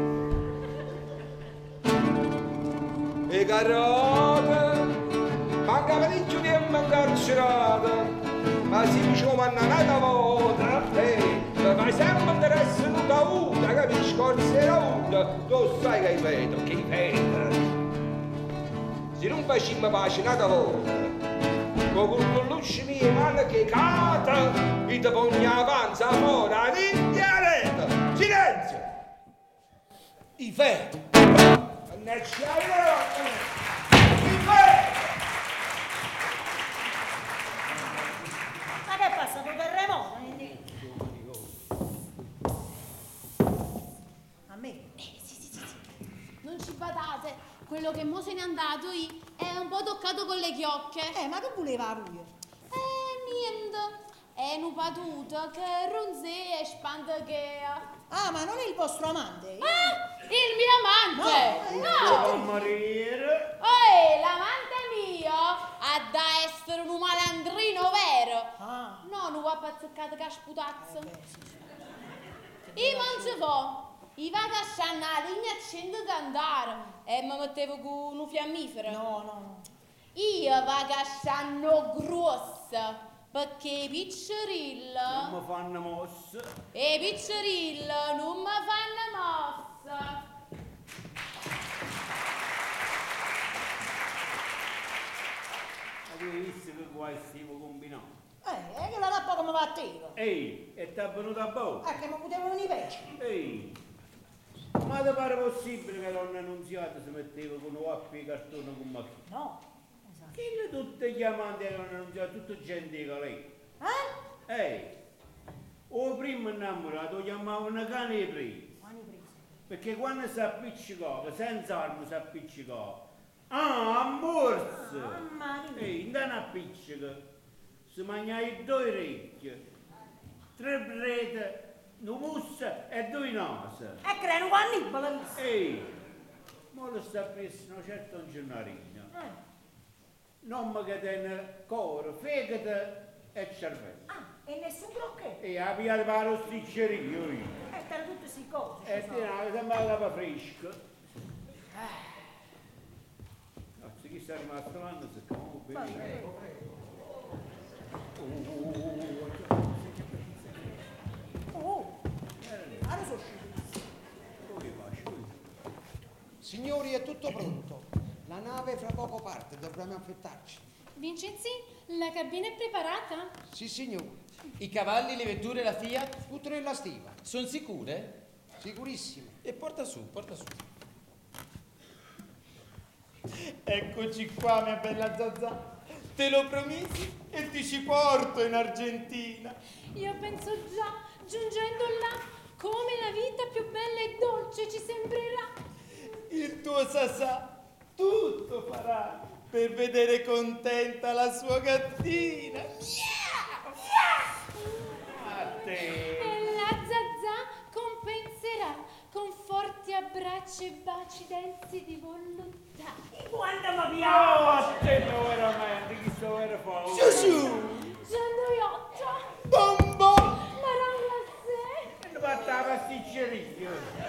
E carote, manca parecchio tempo incarcerato. Ma si dice come annata volta, ma sempre interesse tutta una, capisci? Scorsa una, tu sai che ripeto, che ripeto. Se non facciamo pace un'altra volta, con l'usci mie mani che cata, e ti pogni avanza fuori, all'indiaretta, silenzio! I fetti! Ma che è passato un terremoto? A me? Sì. Non ci badate, quello che mo se n'è andato è un po' toccato con le chiocche. Ma che voleva lui? Niente. È un patuto che ronzè e spanta che... Ah, ma non è il vostro amante? Il mio amante! No! Morire! L'amante mio ha da essere un malandrino vero! Non un guapazzaccato che ha sputazzo! Io non ci vo! Io vado a scannare, io mi accendo a cantare e mi mettevo con un fiammifero! No! Io vado a scannare grossa! Perché i piccerille non mi fanno mossa. E i piccerille non mi fanno mossa. Avevi visto che guai stiamo combinando? Che la tappa come va a tiro. Ehi, e t'ha venuto a bocca? Che mi potevano venire pesci. Ehi, ma ti pare possibile che donna Annunziata si metteva con un appi di cartone con me? No. Chi tutti gli amanti erano annunziati, tutta gente che lei. O primo innamorato lo chiamavano cane e presi. Perché quando si appiccicava, senza armi si appiccicava. A morsa! Non appiccica. Si mangiava 2 orecchie, 3 prete, 1 mussa e 2 nasi. E creano cannibale. Ma lo sta presso una certa giornalina. Non mi chiede cuore, fegato e cervello. E nessun crocchetto? E la via di fare lo sticcerio io. Erano tutte queste cose. E ti sembrava fresco. Se chi sta rimasto l'anno si comunque. Adesso uscite. Signori, è tutto pronto. La nave fra poco parte, dovremo affrettarci. Vincenzi, la cabina è preparata? Sì, signore. I cavalli, le vetture, la Fiat? Tutte nella stiva. Sono sicure? Sicurissime. E porta su, porta su. Eccoci qua, mia bella Zazà. Te lo promisi e ti ci porto in Argentina. Io penso già, giungendo là, come la vita più bella e dolce ci sembrerà. Il tuo Sasà tutto farà per vedere contenta la sua gattina. A te. E la Zazà compenserà con forti abbracci e baci densi di volontà. Quando mi No, a te no, veramente, chi sto era fa? Giannoiotto, Bombo! Maran Lassè. Non fatta la pasticceria.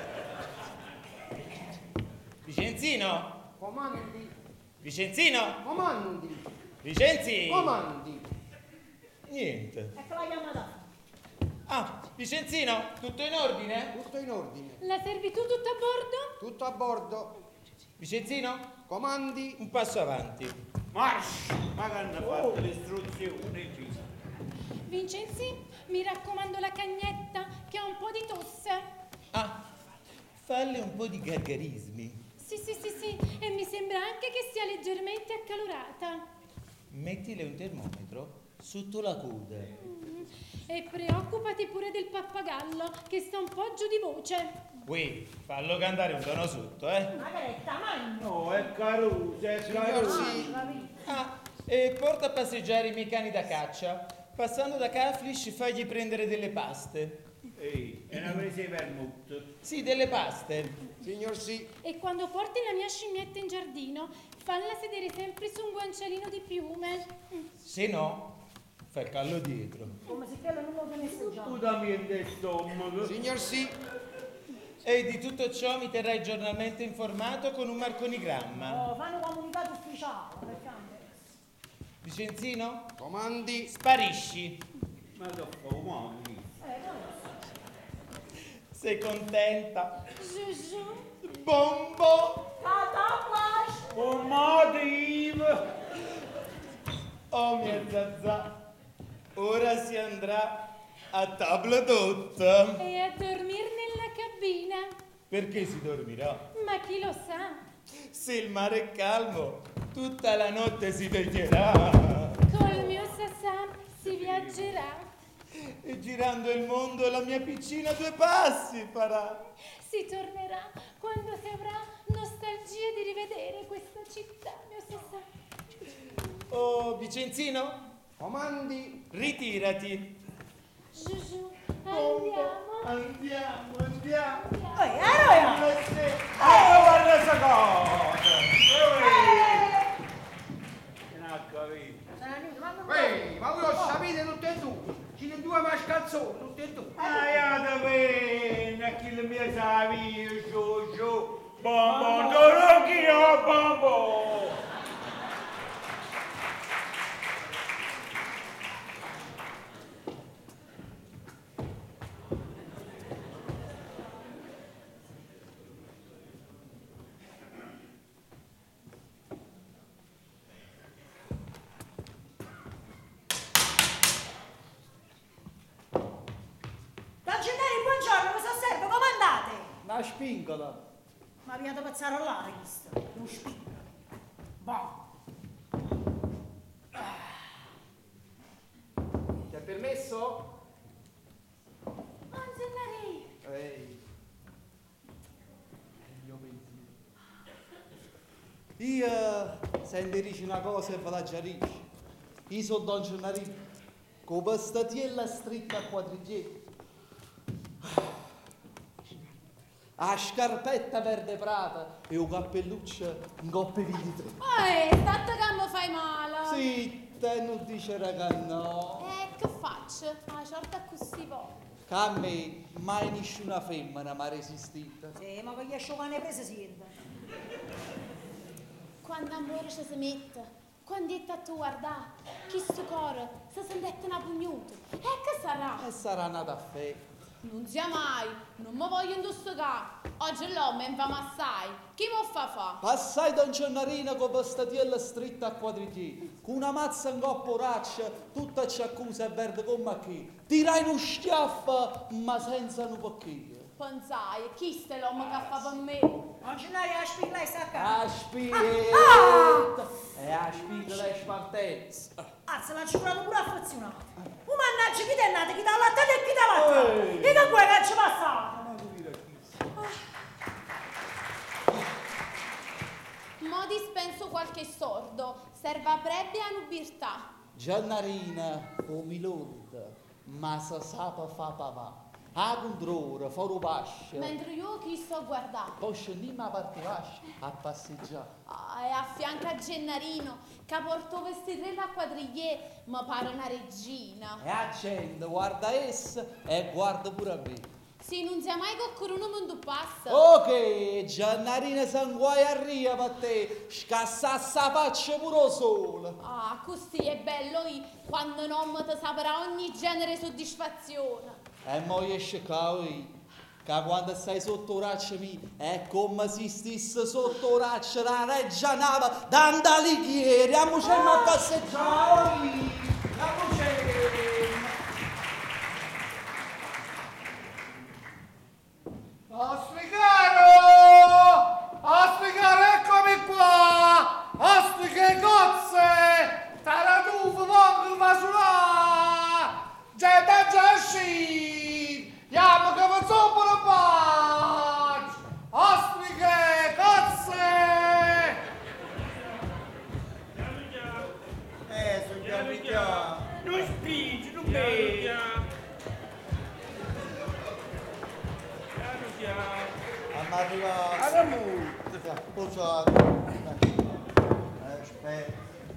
Vicenzino? Comandi. Vicenzino? Comandi. Vicenzi? Comandi. Niente. Ecco la chiamata. Ah, Vicenzino, tutto in ordine? Tutto in ordine. La servitù tutta a bordo? Tutto a bordo. Vicenzino? Comandi. Un passo avanti. Marsh! Ma che hanno fatto le istruzioni? Vincenzi, mi raccomando la cagnetta che ha un po' di tosse. Ah, falle un po' di gargarismi. Sì, e mi sembra anche che sia leggermente accalorata. Mettile un termometro sotto la coda. E preoccupati pure del pappagallo che sta un po' giù di voce. Uè, fallo cantare un tono sotto, Margaretta, ma No, è caruso, è caruso. Ah, e porta a passeggiare i miei cani da caccia. Passando da Caflish, fagli prendere delle paste. Ehi, è una presa di vermouth. Sì, delle paste. Signor sì. E quando porti la mia scimmietta in giardino, falla sedere sempre su un guancialino di piume. Se no, fa il callo dietro. come se quello non lo tenesse già. Tu dammi il stomaco. Signor sì. E di tutto ciò mi terrai giornalmente informato con un marconigramma. Oh, fanno comunicato ufficiale, per cambio. Vicenzino? Comandi. Sparisci. Ma che fa, uomini? Sei contenta? Giugiù. Bombo! Cataplash! Un motivo! Oh mia Zazà, ora si andrà a tavola d'otta. E a dormire nella cabina. Perché si dormirà? Ma chi lo sa? Se il mare è calmo, tutta la notte si veglierà. Col mio Sasà si viaggerà. E girando il mondo la mia piccina 2 passi farà. Si tornerà quando si avrà nostalgia di rivedere questa città, mio Sasà. Oh, Vicenzino? Comandi. Ritirati. Giugiù, andiamo. Andiamo. Guarda sta cosa! Non ha capito. Ehi, ma voi lo sapete tutte e due. Ci sono 2 mascalzoni, tutte e 2. Ah, da bene, chi le mie savi, giù. Bombo, dorocchio, bombo! Buongiorno, cosa serve? Come andate? Una spingola. Ma vi da pazzarollare questo. Non spingola. Boh. Ti è permesso? Angelari. Ehi. Io sento dici una cosa e ve la chiarisci. Io sono Don Gennarino, con vestatiella stretta a quadriglieri. A scarpetta verde prata e un cappelluccio in coppe di 3. State che mi fai male. Sì, te non dice raga no. Che faccio? Ah, certo così poi. Che a me mai nessuna femmina mi ha resistito. Sì, ma che gli asciugane prese siete? Quando amore ci si mette, quando è tu guardare, chi sto cuore si sente una pugnuta. E che sarà? E sarà nata a fe. Non sia mai, non mi voglio indossicare. Oggi l'uomo è infame assai. Chi mo fa? Passai Don Gennarino con pastatiella stretta a quadriglieri, con una mazza in coppa raccia, tutta ciaccusa e verde come qui. Tirai uno schiaffo, ma senza un pochino. Pensai, chi ste l'uomo che fa per me? Non ce n'hai a spilla e sacca. A spilla! E a spilla le spartezze. Azza, l'ha curato pure affezionato. Mannaggia, chi ti è nato, chi ti ha lattato e chi ti ha lattato? E che vuoi che ci passa? Mo dispenso qualche sordo, serva prebe a nubiltà. Gennarina, o milord, ma sa sapa fa papà. A controra, foro pasce. Mentre io chi sto a guardare? Poi scendiamo a parte pasce a passeggiare. E a fianco a Gennarino, che porto vestitrella a quadrigliere, mi pare una regina. E accende, guarda essa e guarda pure a me. Sì, non sia mai che uno mondo passa. Ok, Gennarina sanguai arriva per te, scassassa faccia pure sole. Ah, così è bello quando non mi ti saprà ogni genere soddisfazione. E mo esce qui, che quando stai sotto raccia mi è come se stesse sotto raccia la reggia nava d'Andalighieri, andiamo a passeggiare, Ospicaro, eccomi qua! Ospiche cozze! Taratufo, vongo, vasulà! Gente già uscì! Chiamo che vi zoppo la pace! Ospiche cozze! Sono già picchiato. Non spingi, non bevi. Ma arriva. Alla multa. Posato. Aspetta.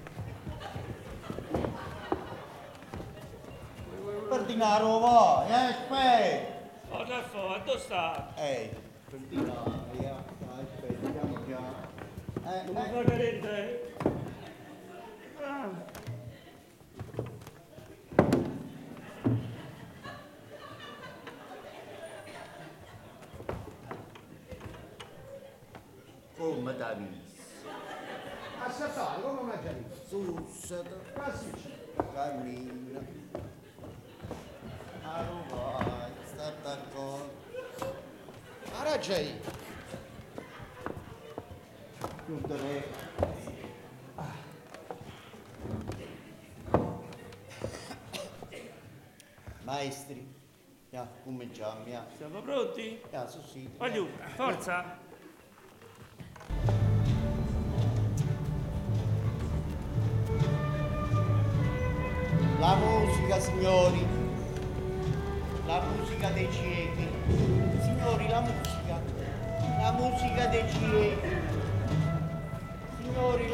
Per dinaro va, aspetta. Cosa fa? Dove sta? Per dinaro, aspetta, andiamo piano. Non mi fa niente. Come da visto? Assassare, come una già visto? Sussata. Quasi. Cammina. Vai, sta d'accordo. Ha ragione. Tutto re. Maestri, cominciamo, Siamo pronti? Sì. Voglio, forza! La musica, signori, la musica dei ciechi, signori, la musica dei ciechi, signori,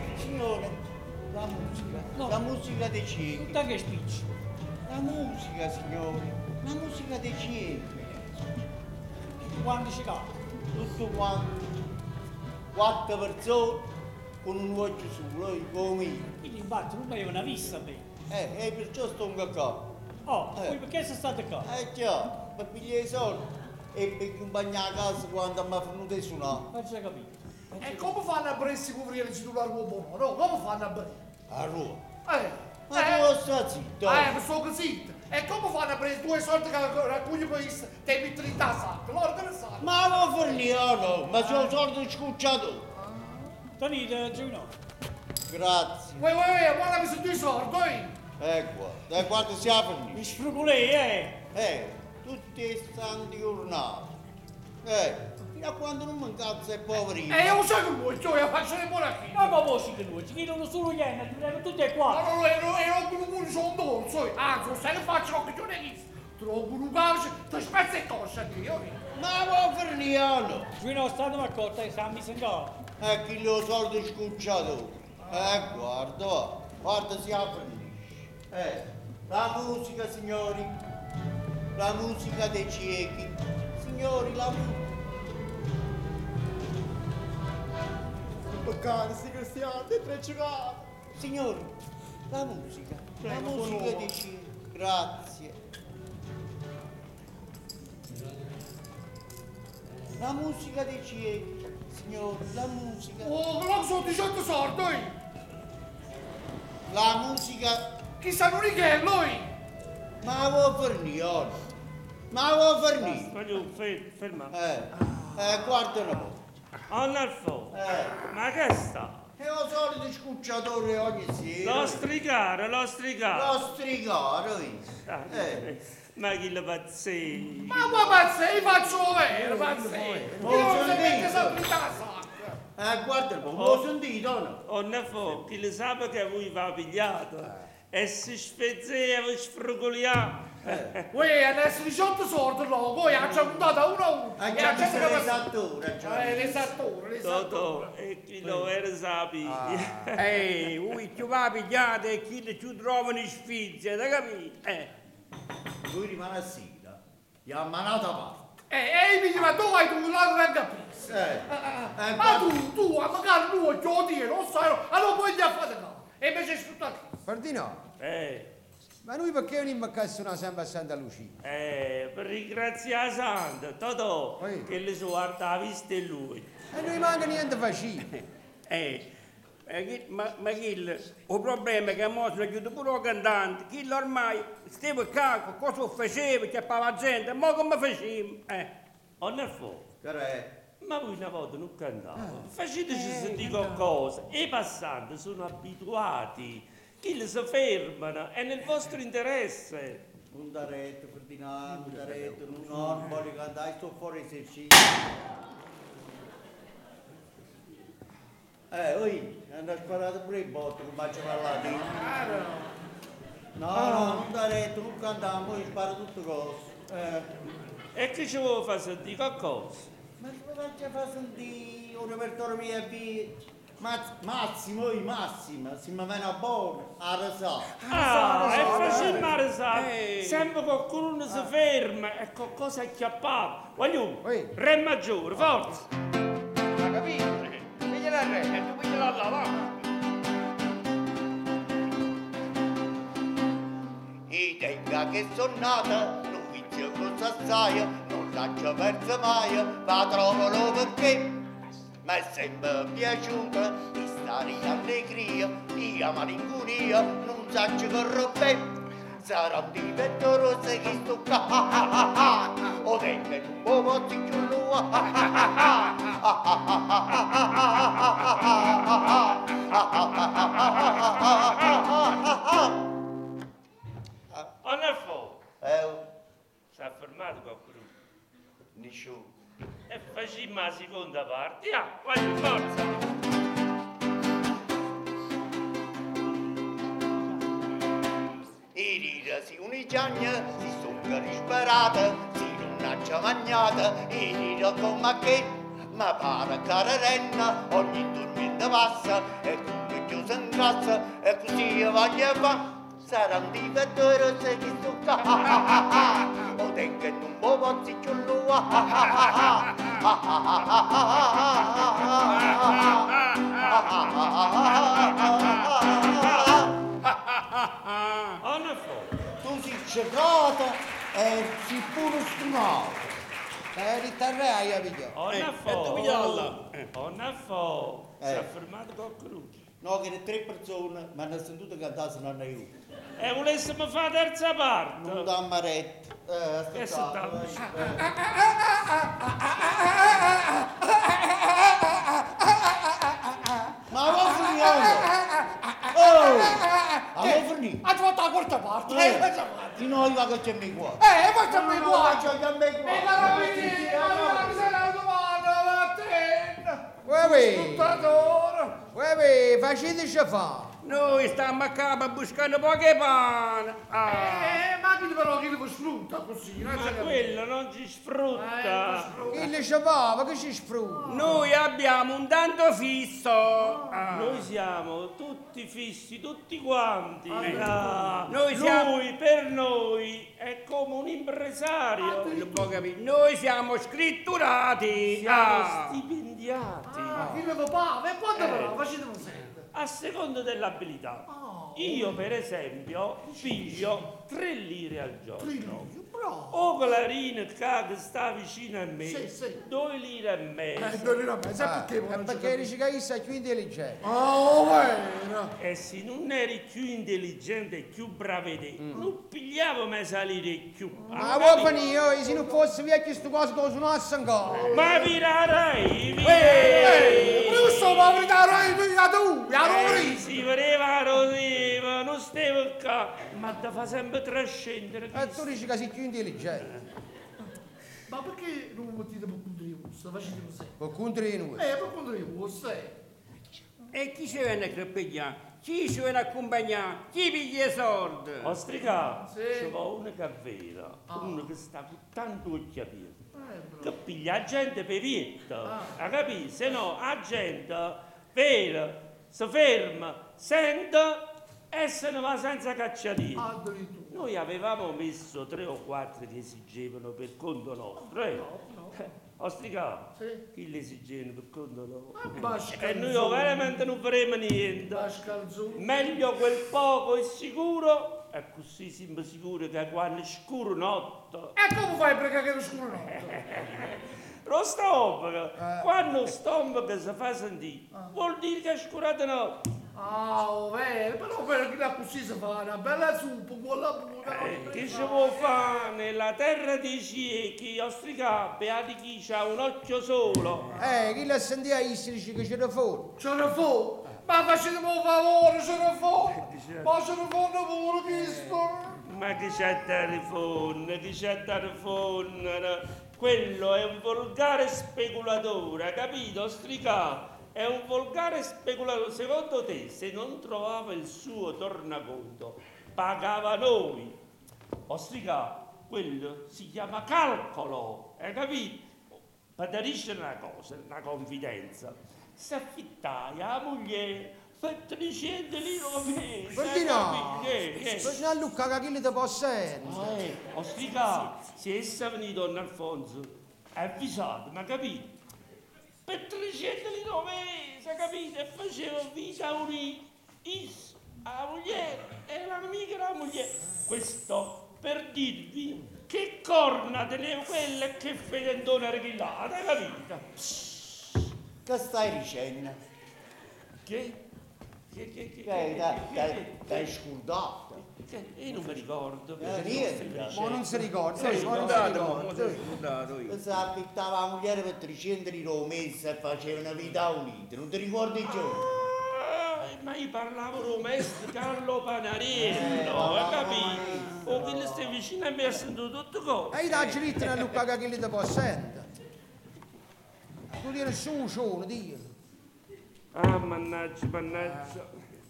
la musica dei ciechi. Tutta che spicci? La musica, signori, la musica dei ciechi. Tutto quanto ci cade? Tutto quanto. 4 persone con un occhio solo, come io. Quindi infatti non aveva una vista bene. Perciò sto qua. Oh, poi perché sei stato qua? Già, per pigliare i soldi e per accompagnare a casa quando mi ha venuto a suonare. Faccia capire. E come fanno a presi coprire il titolare uomo? No, come fanno a prendere? A Roma. Ma tu sta zitto. Ma sono zitto. E come fanno a prendere 2 soldi che raccogli poi te metti in tasca? Loro che ne sanno? Ma non forniano, ma sono soldi scucciato. Tenete, Gino. Grazie. Guarda mi sono 2 soldi, Ecco, da quando si apre? Mi sfrugolei, tutti stanti giornate. Fino a quando non mi incazzo è poverino. E io so che vuoi, io faccio le buone qui. Ma come vuoi che lui? Ci chiedono solo gli anni, ti prego tutte qua. Ma non sono dolce, anzi, se ne faccio che non è visto. Troppo un calcio, ti spezzi e coscia, Dio. Ma non forniano. Gino, stanno accorta che sta messo in casa. Chi lo soldi scucciato. Guarda si apre. La musica, signori, la musica dei ciechi, signori, la musica. Bacano, sti cristiani, tre giocate. Signori, la musica dei ciechi, grazie. La musica dei ciechi, signore, la musica. Oh, che non sono 18 sordi! La musica. Chissà non che è lui! Ma vuoi fornire? Ma vuoi fornire? Voglio, ferma. Guarda un po'. Arnalfo, ma che sta? È lo solito scucciatore ogni sera. Lo strigare. Lo strigare, Ma chi lo pazzei? Ma vuoi pazzei? Faccio vero, pazzei! Io non si mette sempre in casa! Guarda un po', lo sentito, no? Arnalfo, chi lo sa che voi va pigliato? E si spezzeva, sfrugolia. Uè, adesso 18 sordi, no, poi ha già puntato a uno a uno. Ha già visto l'esattore. L'esattore. Totò, e chi lo era sapi. Voi ci va pigliate e chi ci trovano in sfizia, da capire? Lui rimane a sera, gli ha manato a parte. Ma tu hai tu la grande pizza. Ma tu, a magari lui ti odia, non sai, allora poi gli ha fatto no. E invece è sfruttato. Pardino, ma noi perché non imbaccassimo sempre a Santa Lucia? Per ringraziare Santa, Totò, che le sue arta vista è lui. E non manca niente facile. Ma il problema è che mo sono chiuso pure il cantante, chi ormai stava a capo, cosa faceva, chiappava la gente, ma come facciamo? Arnalfo, ma voi una volta non cantavate, faceteci sentire qualcosa, i passanti sono abituati, chi si fermano, è nel vostro interesse. Non da retto, Ferdinando, non voglio cantare, sto fuori esercizio. Hanno sparato pure il botto, non faccio parlare. No, non da retto, non cantiamo, poi sparo tutte cose. E che ci vuoi far sentire qualcosa? Ma che faccio far sentire un repertorio mio e Massimo, se mi viene a buono, a rasare. E facciamo a rasare. Sempre qualcuno si ferma e qualcosa è acchiappato. Voglio, re maggiore, forza. Ma capito? Pigliala al re e tu pigliala alla va. I tenga che sono nata, non vizio cosa sai, non lascio perso mai, ma trovalo perché mi è sempre piaciuta di stare in allegria, di malinconia, non saccio che robe, sarà un difetto rosso che sto qua, o tenga un po' pozzi giù lua, Arnalfo, si è fermato qualcuno? Nessuno. E facciamo la seconda parte, voglio forza! I rirasi unigiagna, si sono risparata, si non ha mangiata, i rira come che, ma pare carenna, ogni dormiente passa, e come chiusa in casa, e così io voglio fa. Sarà un difetto rosso che sto qua, o tengo un po' pozzi giù lua. Tu sei cecata e sei pure stimato. Riterrei, hai capito? Arnalfo, si è fermato qualcuno? No, che le 3 persone mi hanno sentito cantare se non aiuto. E volessimo fare la terza parte? Non da amaretto. Aspettate. Ma vuoi finire? Oh! Ma vuoi finire? Ha fatto la quarta parte. Di noi va che c'è mi qua. Facciamo i qua. Facciamo i qua. E la miseria la domanda, Martin. Uè, faceteci fare. Noi stiamo a capo buscando poche pane. Ma chi però chi lo sfrutta così? Ma quello non ci sfrutta. Chi le ci va? Ma che ci sfrutta? Noi abbiamo un tanto fisso. Noi siamo tutti fissi, tutti quanti. Noi per noi è come un impresario. Non può capire. Noi siamo scritturati. Siamo stipendiati. Chi lo fa? E quando però? Facetemi sentire. A seconda dell'abilità. Io per esempio piglio 3 lire al giorno. Bravo. O Clarina che sta vicino a me, Sì. 2 lire e mezzo. 2 lire e mezzo, perché? Perché dici che io sei più intelligente. Oh, vero. E se non eri più intelligente e più bravo di te, non pigliavo me salire più. Ma vuoi finire io, se non fosse vecchio sto coso che sono ancora. Ma virarai, Ma sto povero da rai, figlio tu, si vedeva così, ma non stavo qua, ma ti fa sempre trascendere. E tu dici che sei più intelligente. Ma perché non mettete per contro di voi? Facete così. Per contro di noi? Per contro di voi, sai. E chi si viene a crepeggiare? Chi si viene a accompagnare? Chi piglia i soldi? Ostrica, Sì. ci vuole uno che è vero, uno che sta con tanto occhio aperto. Che piglia la gente per vietta, ha capito? Se no la gente vera, si ferma, sente e se ne va senza cacciatino. Noi avevamo messo 3 o 4 che esigevano per conto nostro, Ostrica, chi le esigevano per conto nostro? E noi veramente non faremo niente. Meglio quel poco è sicuro, e così siamo sicuri che quando è scuro notte. E come fai a pregare che è scuro notte? Lo stomaco, quando lo stomaco si fa sentire, vuol dire che è scurato notte. Ah, vero, però perché da così si fa una bella zuppa, quella buona. Che ci può fare nella terra dei ciechi, Ostrica, beati chi ha un occhio solo. Chi la sentiva dice che c'era fuori? C'era fuori? Ma facetemi un favore, c'era fuori? Ma c'era fuori pure questo? Ma che c'è telefono, che c'è telefono? Quello è un volgare speculatore, capito, Ostrica? È un volgare speculatore. Secondo te, se non trovava il suo tornaconto, pagava noi. Ostrica, quello si chiama calcolo, hai capito? Per dire una cosa, una confidenza. Se affittai a moglie per 300 lire al mese. Perché no? Perché a Luca che chi ti possa Ostrica, se essa venuto Don Alfonso, avvisato, ma capito? Per 300 lire al mese, capito? E faceva vita unita. La moglie era l'amica della moglie. Questo per dirvi che corna teneva quella e che fedendona reghillata, capito? Che stai dicendo? Che? T'hai scordato? Io non mi ricordo. Niente. Ma non si ricorda. Si affittava la moglie per 300 lire al mese e faceva una vita unita. Non ti ricordi i giorni? Ma io parlavo romesco Carlo Panariello, hai capito? O che stai vicino a me ha sentito tutto cosa. E io dagli ritta a Luca che chi ti possa tu dire su, Dio. Ah, mannaggia.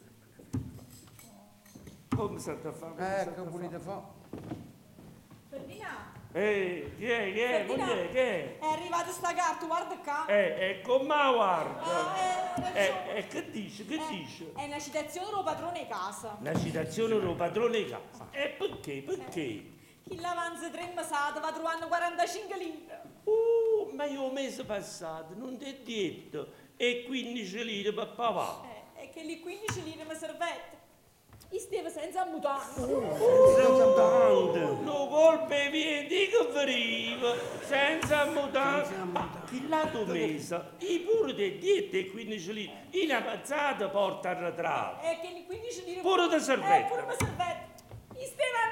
Come state a fare? Che volete fare? Ferdinando. Chi è? Moglie, che è? È arrivata sta carta, guarda qua. Come guarda? Che dice? È una citazione del padrone di casa. Una citazione del padrone di casa. E perché? Chi l'avanza 3 mesi va trovando 45 lire. Ma io il mese passato non ti ho detto, e 15 lire per papà. E che lì 15 lire mi servette. Io stavo senza mutande. Senza mutande? No, colpe vieni che veniva, senza mutande. Chi l'ha mese, io pure ti ho detto e 15 lire, in una mazzata porta al ritratto. E che lì 15 lire... Pure ti servette. Pure mi servette. Io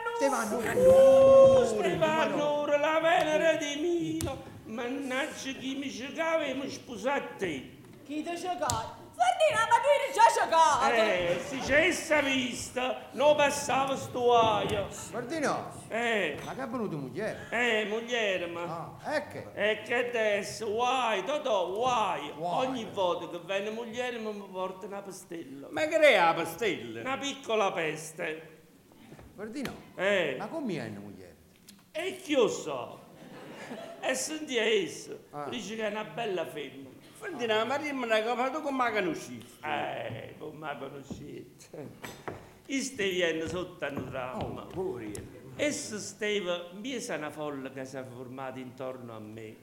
Stefano, la Venere di Milo. Mannaggia chi mi cercava e mi sposava a te. Chi ti cercava? Ferdinando, ma tu eri già cercato. Se c'è essa vista, non passava sto aia. Ferdinando? Ma che è venuto moglie? Moglie, ma... Ecco. E che adesso, guai, guai. Ogni volta che viene moglie mi porta una pastella. Ma che è la pastella? Una piccola peste. Ferdinando? Ma come è una moglie? E chi lo so? E senti essa, dice che è una bella femmina. Ferdinando, ma dimmi una cosa, tu come la conosci? Come la conoscete? Io stai viendo sotto un dramma. Essa stava, miesa una folla che si è formata intorno a me.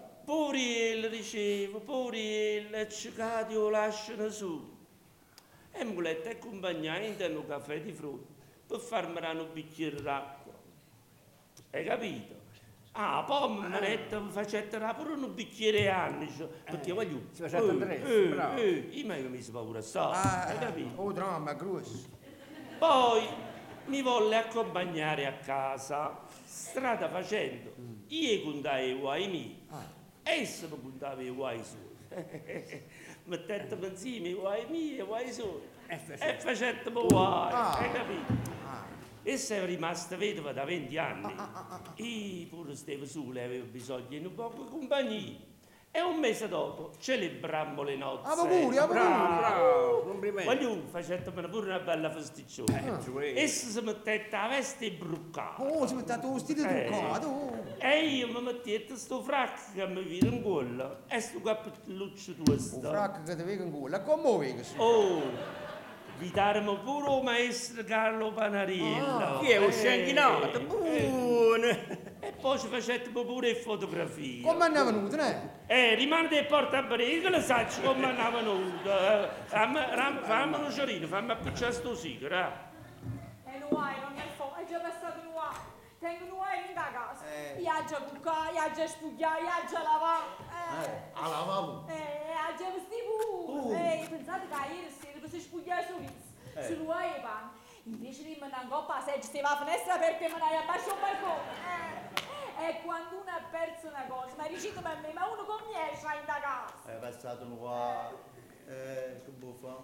Pure dicevo, pure e cercati lo lasciano su. E muletta accompagnai in un caffè di frutta per farmi un bicchiere d'acqua. Hai capito? Ah, poi mi facetterà pure un bicchiere annice, perché voglio... Si faceva Andrea, bravo. Io mi si paura assai, hai capito? Oh, dramma, grosso. Poi mi volle accompagnare a casa, strada facendo. Io contai i guai miei, esso mi contava i guai suoi. Mettette insieme i guai miei e i guai suoi. E facette guai, hai capito? Essa è rimasta vedova da 20 anni. Io pure stavo solo e avevo bisogno di un po' di compagnia. E un mese dopo celebrammo le nozze. Bravo, complimenti. Voglio, facettemene pure una bella festiccione. Essa si mettette a veste bruccata. Oh, si mettette lo stile truccato. E io mi mettette sto fracco che mi vide in gola e sto cappelluccio tuo. Un fracco che ti vede in gola, come vedi? Oh! Vitarmo pure il maestro Carlo Panariello. Chi è un scianchinato? Buono! E poi ci facemmo pure fotografie. Come è venuto, ne? Rimane del portabrigo, lo sai come è venuto. Fammi un giorino, fammi appicciare sto sigaro. E non hai, non è fuoco, è già passato un anno. Tengo un anno in da casa. Io ho già cuccato, io ho già spugliato, io ho già lavato. A lavavo? Ho già vestito. Pensate che ieri sera per si spugliare su viso, su lui e pan. Invece di me una coppa a seggi, stava la finestra aperta e me ne abbasso il balcone. E quando uno ha perso una cosa, ma riuscito per me, ma uno come esce in da casa? È passato un qua, che buffa.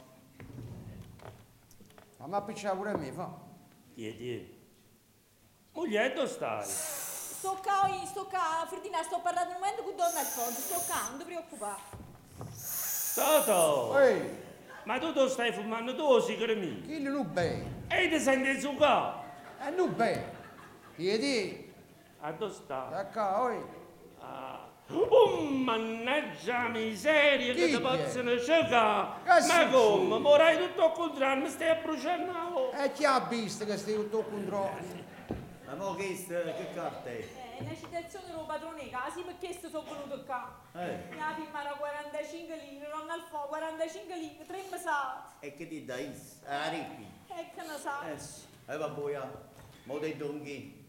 Ma appicciare pure a me, fa. Tieni. Moglie, dove stai? Sto qua, Ferdinand, sto parlando un momento con Donna Alfonso, sto qua, non ti preoccupare. Toto! Ehi! Ma tu dove stai fumando tu, sigaro mio? Chi non bene? E ti senti su qua? Non bene. Chiedi. A dove stai? Da qua, oi. Oh, mannaggia miseria che Chi ti è? possono cercare! Che Ma succede? come? Morai tutto al contrario, mi stai a bruciare? E chi ha visto che stai tutto contro? Ma che carta è? È una citazione del padrone di casa, perché questo sono venuto qua. Mia firma era 45 lire, non al fuoco, 45 lire, 3 mesati. E che ti dai? Ah, ricchi. E che ne sai? Vabbè, mo dei donghi.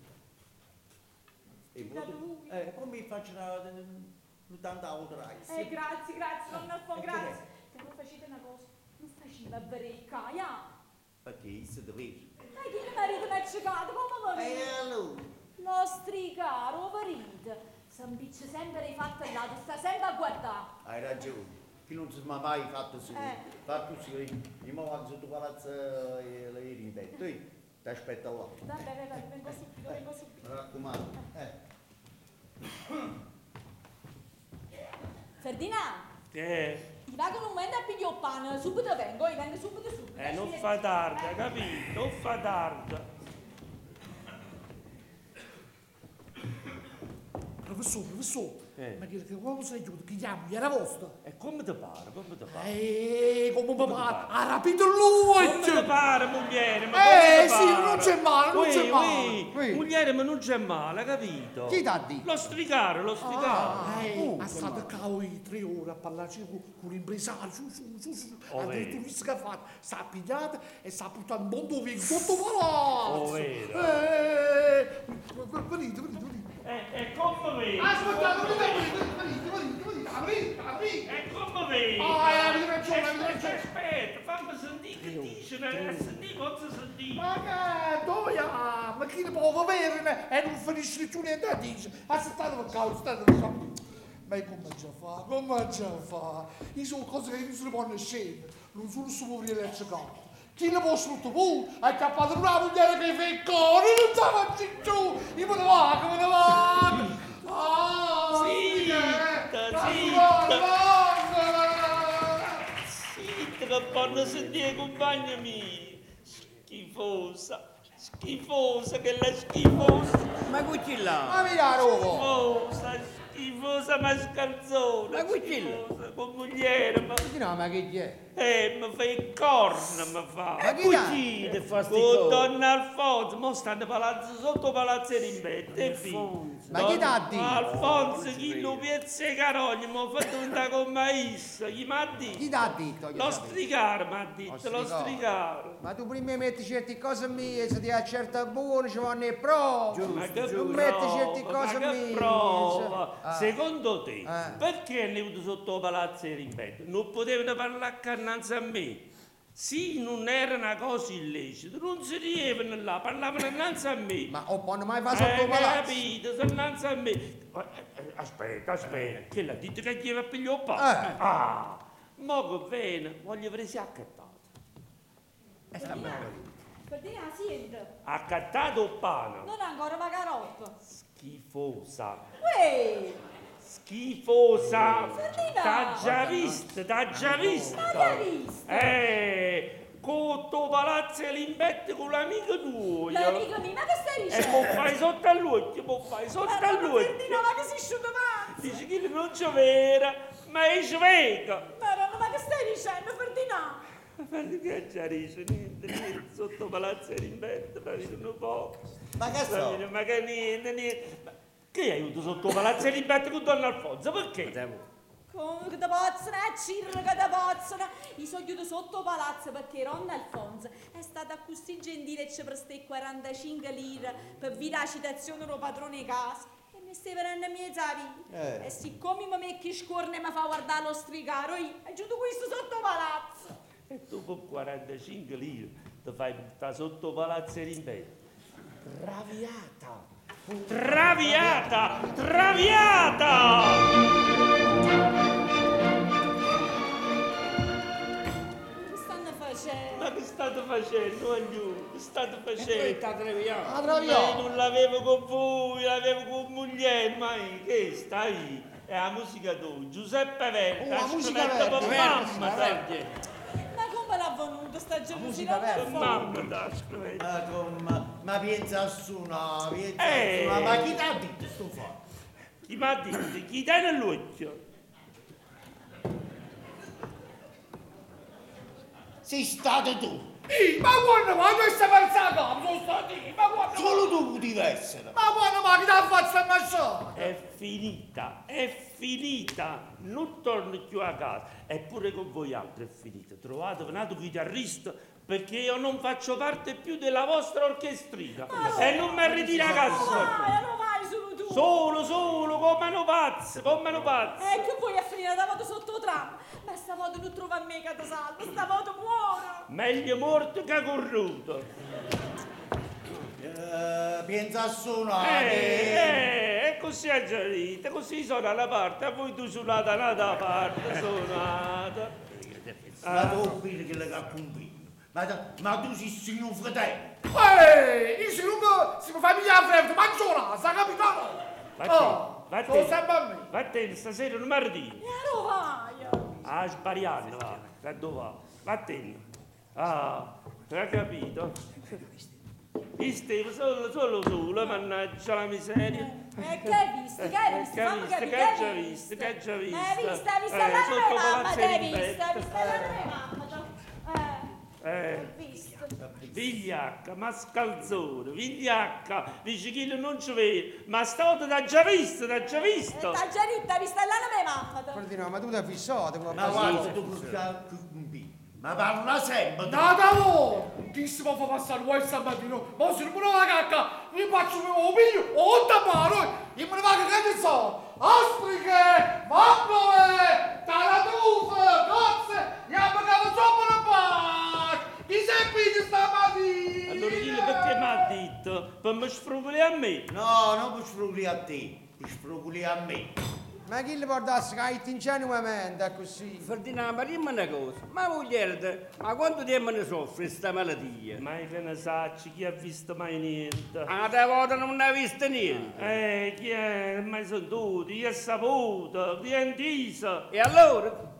E Da lui. poi mi faccio tanta altra. Grazie, non al fuoco, grazie. Se non facete una cosa, non facete a bere caia. Perché si deve? Ma chi mi marito mi ha cercato, come va bene? lui. Nostri caro marito, si impiccia sempre i fatti al lato, sta sempre a guardare. Hai ragione. Chi non si è mai fatto su. Fatto su. Io mi vado sotto palazzo e lei in tetto. Ti aspetta là. Vabbè, vengo subito. Mi raccomando. Ferdinand, Ti va con un momento a pigliare il pane, subito vengo subito. non fa tardi, capito? Non fa tardi. Professore, ma che uomo sei tu? Che chiamo? Era vostro? E come ti pare? Come mi pare? Ha rapito lui! Come ti pare, mogliere? Ma sì, non c'è male, Mogliere, ma non c'è male, capito? Chi t'ha detto? Lo stricare. Ha stato cavolo 3 ore a parlarci con l'impresario, su. Ha detto visto che ha fatto, sta pigliata e sta portando un mondo via sotto palazzo. Venite. E come vedi? Aspettate, venite. E come vedi? Avete ragione. Aspetta, fammi sentire che dice, sentire cosa sentire. Ma che doia? Ma chi ne può avere e non finisce più niente a dire? Aspettate per cavolo, state ma come già fa? Io sono cose che non si possono scegliere, non sono solo per le cercate. Chi ne può sfruttare? Hai cappato una moglie che fa il cuore, non stava giù, io me ne vado. Zitta, che fanno sentire compagni miei. Schifosa, che la schifosa. Ma qui là? Ma mi dà rovo! Schifosa, ma scarzona. Ma qui là? Schifosa, con mogliere, ma... No, ma che è? Mi fa il corno, mi fa. Ma chi ti fa sti Con cose? donna Alfonso, mo stanno palazzo sotto palazzo Rimbetto, e Ma chi t'ha detto? Alfonso, chi lo piazza i carogli, mi ha fatto un con mais, chi mi ha detto? Chi t'ha detto? Lo stricare mi ha detto, lo stricare. Ma tu prima metti certe cose mie, se ti accerta buono, ci vanno le prove. Ma che Non metti prova, certe cose ma che mie. prova? Ah. Secondo te, perché è venuto sotto palazzo Rimbetto? Non potevano parlare accannanza a me. Sì, non era una cosa illecita, non si rievano là, parlavano innanzi a me. Ma non mai fa sotto palazzo? Capito, sono innanzi a me. Aspetta, che l'ha detto che gli va a pigliare un pane? Mo che bene, voglio presi accattato. Ferdinand, senti. Accattato o pane? Non ancora magarotto. Schifosa. Uè! Schifosa. Ferdinand! T'ha già vista, t'ha già vista. Ma che hai visto? Cotto palazzo Rimbetto con l'amico tuo. L'amico mio, ma che stai E dicendo? mo fai sotto all'occhio, mo fai sotto all'occhio. Ferdinand, ma che sei sciuto mazzo? Dici che non c'è vera, ma è svega. Madonna, ma che stai dicendo, Ferdinand? Ma che già dice niente, sotto palazzo Rimbetto, ma un po'. Ma che so? Ma che niente. Ma che aiuto sotto palazzo Rimbetto con donna Alfonso, perché? Che te pozzano, Cirro, che te pozzano. Io sono chiuso sotto palazzo perché Ronna Alfonso è stata così gentile e ci prestò 45 lire per via la citazione del padrone di casa. E mi stai venendo mezza vita. E siccome mi metti scorne e mi fa guardare lo stricaro, io ho giunto questo sotto palazzo. E tu con 45 lire ti fai buttare sotto palazzo Rimbetto. Traviata! Traviata! Traviata! Che stanno facendo? Ma che state facendo, Agliù? Che state facendo? Traviata. Ma io non l'avevo con voi, l'avevo con moglie, ma che stai? È la musica tua, Giuseppe Verdi, la musica Verdi, mamma, Ma come l'ha venuto sta gelosia? mamma, dai, Ma pensa su, no, pensa su. Ma chi t'ha detto sto fatto? chi mi ha detto? Chi dai nell'occhio? Sei stato tu. Ma quando ma tu stai pensando? Sono stato io, ma quando? Solo tu potevi essere. Ma quando ma chi t'ha fatto a masciare? È finita, non torno più a casa. Eppure con voi altri è finita. Trovate un altro chitarrista perché io non faccio parte più della vostra orchestrina. E non mi ritiro a casa. Non vai solo tu. Solo, come un pazzo. E che vuoi a finire da volta sotto tram? Ma stavolta non trova a me che ti salvo, stavolta muoro. Meglio morto che corrotto. Pensa su, no. E così è già dita, così sono alla parte, a voi tu suonate un'altra parte, suonate. Ma tu quello che le ha convinto. Ma tu sei un fratello. Io se mi fai pigliare freddo, mangiona, sta capitano? Sono sempre a me. Vattene, stasera non mi ritiro. E dove vai? Ah, sbagliando, va. Da dove va? Vattene. Ah, hai capito? Io stavo solo, mannaggia la miseria. Che hai visto? Fammi capire, Che hai già visto? Ma hai visto la mia mamma, te hai visto la mia mamma. Visto. Vigliacca, mascalzone, vigliacca, dici che non ci vede, ma stavolta t'ha già visto. T'ha già detto, hai visto la mia mamma. Ferdinand, ma tu ti hai fissato? Ma guarda, tu ma parla sempre. Nada mo! Chi si può far passare voi stamattina? Ma se non me la cacca, mi faccio un piglio, o tapparo, e me ne vado che ne so! Ostriche, mappole, taratufe, cozze, gli abbiamo sopra la parte! Chi sei qui stamattina? Allora dillo perché mi ha detto, per mi sfrugoli a me. No, non mi sfrugoli a te, ti sfrugoli a me. Ma chi le portasse che hai ingenuamente è così? Ferdinand, ma dimmi una cosa, ma moglie, ma quanto tempo ne soffre sta malattia? Ma che ne sacci, chi ha visto mai niente? Ah, da volta non ha visto niente. Chi è? Mai sentito, chi è saputo, chi è intisa? E allora?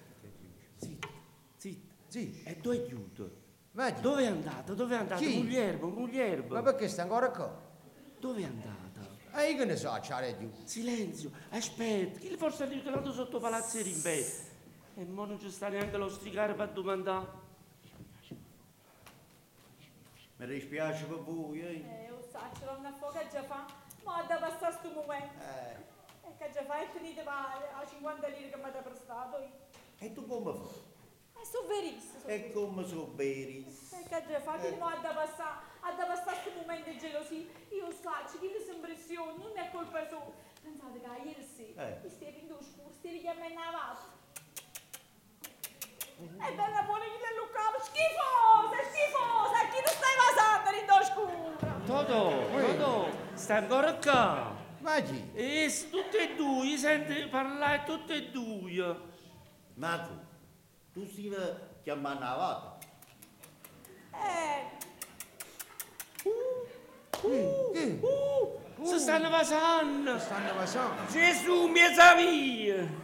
Zitta, e dove è chiuso? Ma dove è andato? Chi? Muglierbo. Ma perché sta ancora qua? Dove è andato? E io che ne so, c'ha giù. Silenzio, aspetta, chi forse ha ritornato sotto palazzo Rimbetto? E mo non ci sta neanche lo stricare per domandare. Mi dispiace per voi, Lo saccio, non a fuoco già fa, ma da passare sto momento. E che già fa e tenete male, a 50 lire che mi avete prestato. E tu come fai? Sono verissimo. E come sono veri? E che già fa, che mo ha da passare sto momento di gelosia. Io saccio, che le impressioni, non è colpa sua. Pensate che ieri sera, mi stai in due scuri, stai chiamando a vasta. E bella buona che le luccava, schifosa, chi non stai passando in due scuri? Toto, stai ancora qua? Ma chi? E tutti e due, io sento parlare tutti e due. Ma tu stai chiamando a vata? Si stanno passando. Gesù mi savia.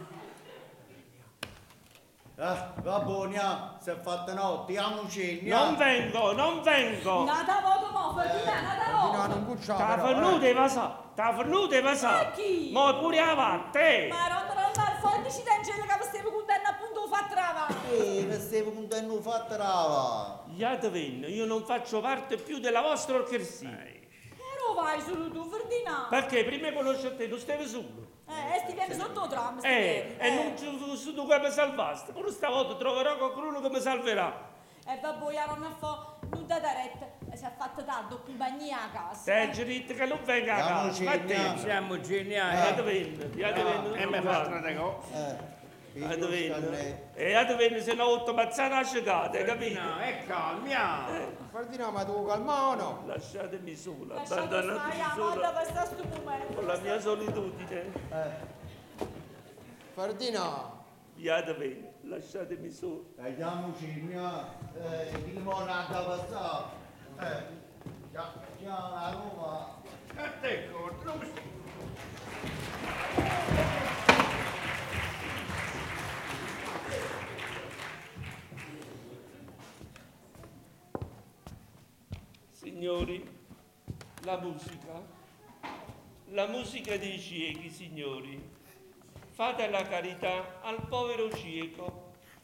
Va buona, si è fatta notte, andiamo cena. Non vengo. Nata voto mo, Ferdinand, nata voto. Non cucciare. T'ha fornuto e Ma chi? Mo pure a vatte. Ma non far forte ci Angela che vi stavo contando appunto fatto trava. Mi stavo contando fatta rava. Iatevin, io non faccio parte più della vostra orchestrina. Però vai solo tu, Ferdinand. Perché prima conosci te, tu stavi solo. Sti vieni sotto tram, E non ci tu che mi salvaste. Pure stavolta troverò qualcuno che mi salverà. E vabbè, io non non da retta. Si è fatta tanto compagnia a casa. Sei giritto che non venga a casa. Ma te. Siamo geniali. Iatevin. E mi fa strada cosa. Iatevin, se no automazzare la scicata, capito? No, è calmia. Ferdinand, ma tu calma o no? Lasciatemi sola, Lasciate abbandonatemi stare, sola per sta sto momento. con la mia solitudine. Ferdinand. Iatevin, lasciatemi sola. Andiamo cena, il monaco da passare. Già a Roma. E te corto, non mi Signori, la musica dei ciechi, signori. Fate la carità al povero cieco.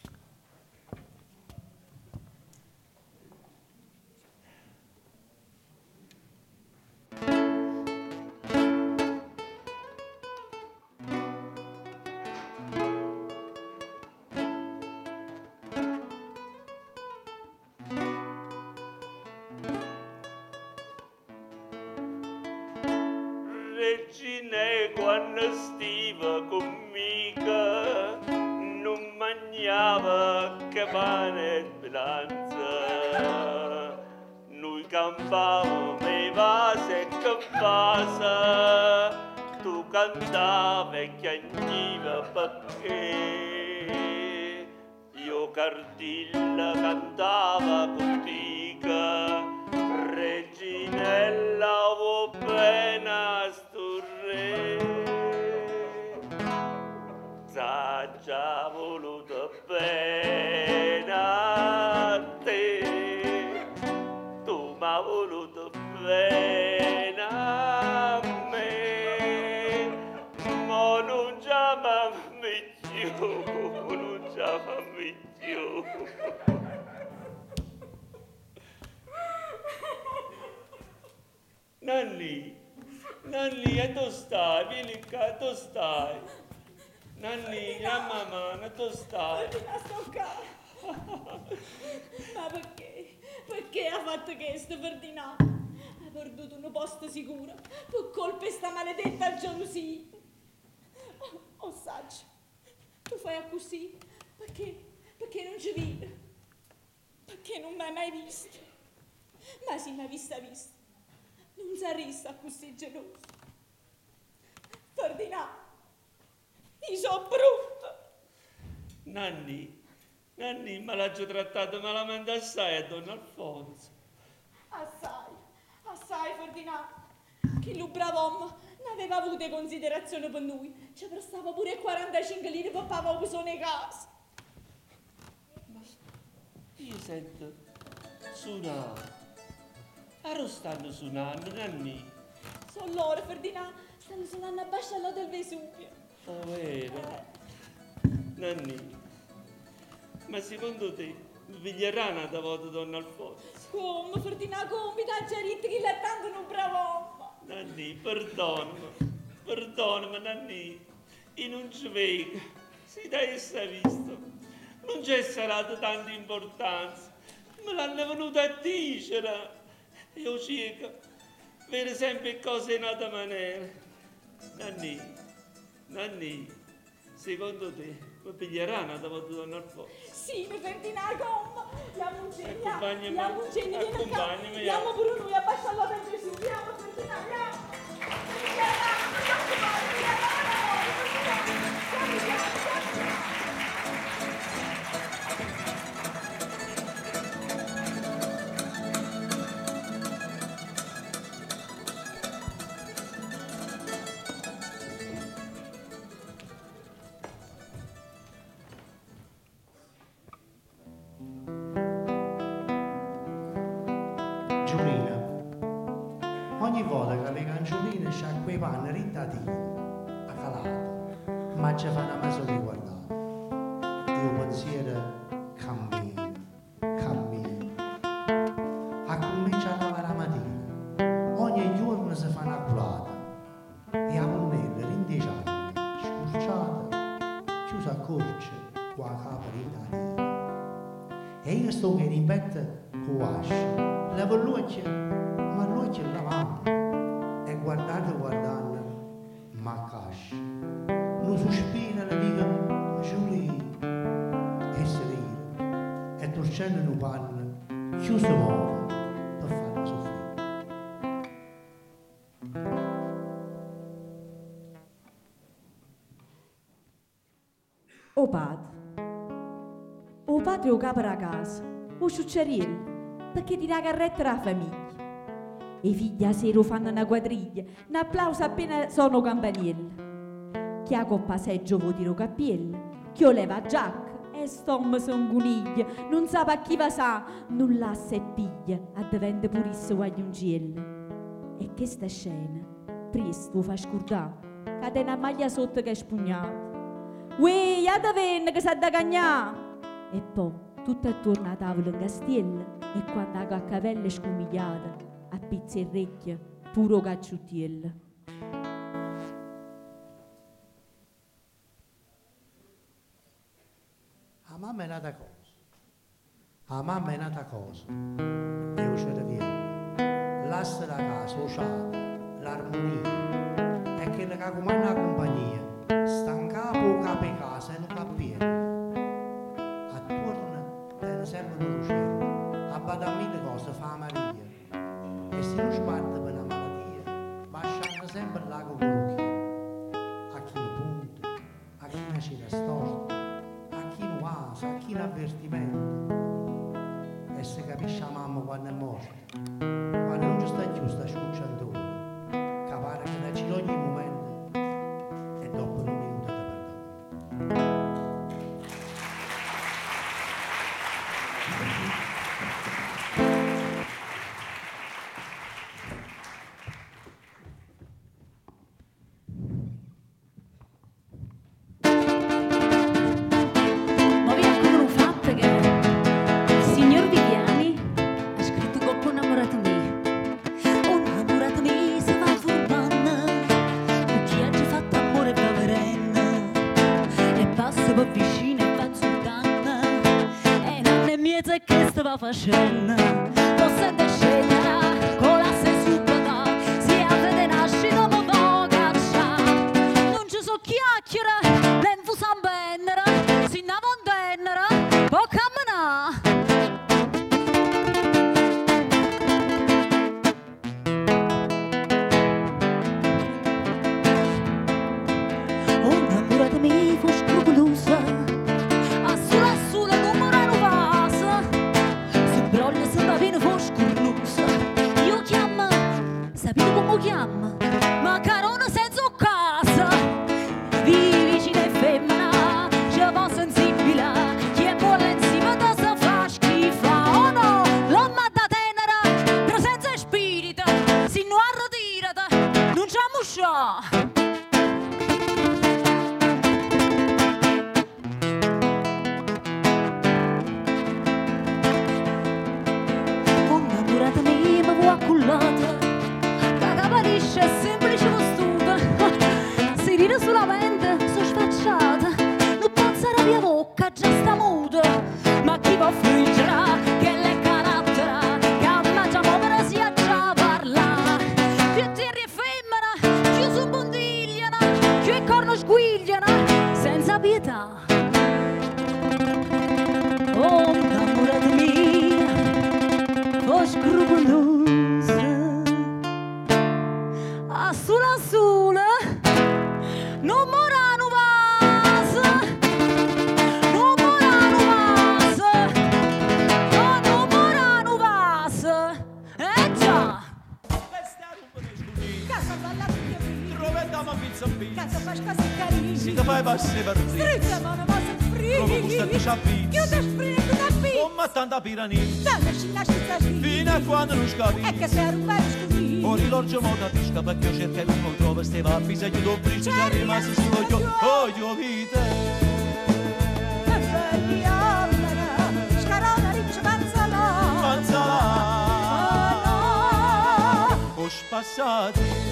Regine, quando stiva conmigo, non mangiava che pane e speranza. Noi campavamo nei vasi e che vasa, tu cantavi e chiagniva perché io cardilla cantava contigo. Reginella, vo bene sto re, s'ha già voluto bene a te, tu m'ha voluto bene a me, ma non chiamami più, non chiamami più. Nanni, e tu stai? Vieni qua, tu stai? Nanni, mamma, tu stai? Sto qua. Ma perché? Perché ha fatto questo, Ferdinand? Ha perduto un posto sicuro per colpa di sta maledetta gelosia. Oh, saggio, tu fai così perché non ci vedi? Perché non mi hai mai visto? Ma sì, mi hai vista. Non saresti così geloso. Ferdinand, io sono brutta. Nanni, me l'ha già trattato malamente assai a Don Alfonso. Assai, Ferdinand. Che lo bravo uomo non aveva avuto considerazione per noi. Ci prestava pure 45 lire per pagare bisogno casa. Ma io sento suonare. Aro stanno suonando, Nanni. Sono loro, Ferdinand. Stanno suonando a Bascialò del Vesuvio. Vero. Nanni, Ma secondo te mi piglierà una volta donna Alfonso? Come, Ferdinand, come, da Giaritti che l'ha tanto non bravo. Nanni, perdonami, Nanni, io non ci vedo, si da essa visto, non c'è sarà di tanta importanza, me l'hanno venuto a dire, io cerco, vede sempre cose in altra maniera. Nanni, secondo te mi piglierà una volta donna Alfonso? Sì, Ferdinand, come, Accompagnami, andiamo pure noi a Basciallo per Gesù, andiamo Ferdinand, andiamo. Giulina, ogni volta che le cancioline c'ha quei panni rittatini, a calato, ma ci fanno mai solo guardare. Io pensiero cammino. Ha cominciato a lavare la mattina, ogni giorno si fa una culata, e a ponnella rindiciata, scurciata, chiusa a corce, qua a capo rittatini. E io sto che ripeto con ascia. Lavo l'occhio, ma l'occhio lavando e guardando, ma cascia. Non sospira, le dico, Giulia, e si ride, e torcendo in un panno, chiuso muove per farla soffrire. O padre o capo a casa, o ciucciariello, perché ti dà carretta la famiglia. I figli a sera fanno una quadriglia, un applauso appena sono campanielle. Chi ha coppa seggio vuol dire cappiello, chi leva giacca e stomma son guniglia, non sa a chi va sa, non l'assa e piglia, a diventa purissimo guagliungiello. E questa scena, presto fa scordare, cade una maglia sotto che è spugnata. Uè, a da venna che sa da cagnà! E poi, tutto attorno a tavola in castiello, e quando ha cavelle scumigliate, a pizze e orecchie, puro cacciutiello. La mamma è nata cosa, io ce la viene, l'asse da casa, lo sciapo, l'armonia, è che la comanda la compagnia, sta in capo e casa e non cappiello. Sempre un cielo, a badare mille cose fa Maria, e se non sguarda per una malattia, lasciando sempre il lago con l'occhio. A chi ne punta, a chi ne c'era storta, a chi ne asa, a chi ne avvertimento. E se capisce la mamma quando è morta, quando non ci sta più sta scucciantone, che pare che la c'è ogni momento, e dopo un minuto da perdono. Facendo, posso scendere con la sessualità, si apre de nasci dopo poca caccia, non ci so chiacchiere, l'enfu s'ambennere, si navondennere, può camminare. Innamoratemi fu scrupolosa, a sola come una vasa. Broglia se va bene fu scurnusa, passi per lì. Strizza mano, ma se frighi. Come gusta ti c'avvizzi. Chiude sprinto da pizza. Come tanta pirani. Lasci sta schifo. Fino a quando non scavi. E che sei un bel schifo. Fuori l'orgio mo capisca perché io cerco e non trovo. Steva a bisogno di un briccio, già rimasto solo io. Oh, io vite. Scarona, riccia, panzalà. Panzalà. Ho spassati.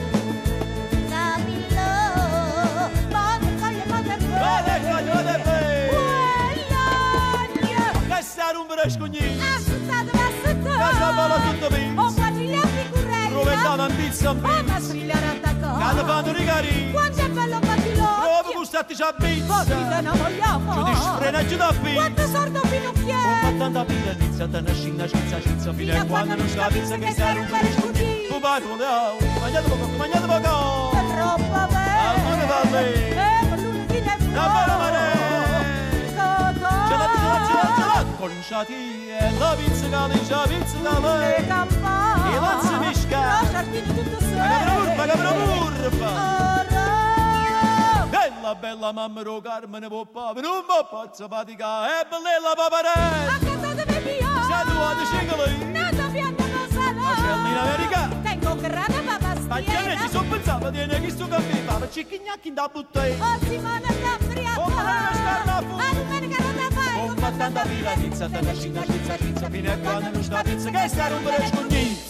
Un brascognino assuntato da casa vola tutto bene o quadriglia figurella roventava in pizza in o ma sfrigliare a tacco cada fanno rigari quanto è bello battilocchio proprio gustati c'ha pizza forti te ne vogliamo ci disfrena giù da pizza quanto sordo finocchiere o tanta pizza inizia da una scina schizza fino a quando non sa pizza che sei un brascognino tu parole mangiate poco troppo bene va bene per lunedì ne la bella mare conciati e la pizza caliccia pizza da me le campane e la misca la sardina tutto sole capra bella bella mamma ro Carmine poppa non può pazza fatica e bella paparella a casa dove via se tu vuoi scingoli nata pianta non sarà ma c'è in America tengo grana papastiera ma già ne ci sono pensato tiene chi sto caffè papa cicchignacchi da buttare oh Simone Gabriata oh ma non scarna fu a domenica non la fai oh ma tanta pila pizza tanta scina pizza fino a quando non sta pizza che sta un bel scognizzo.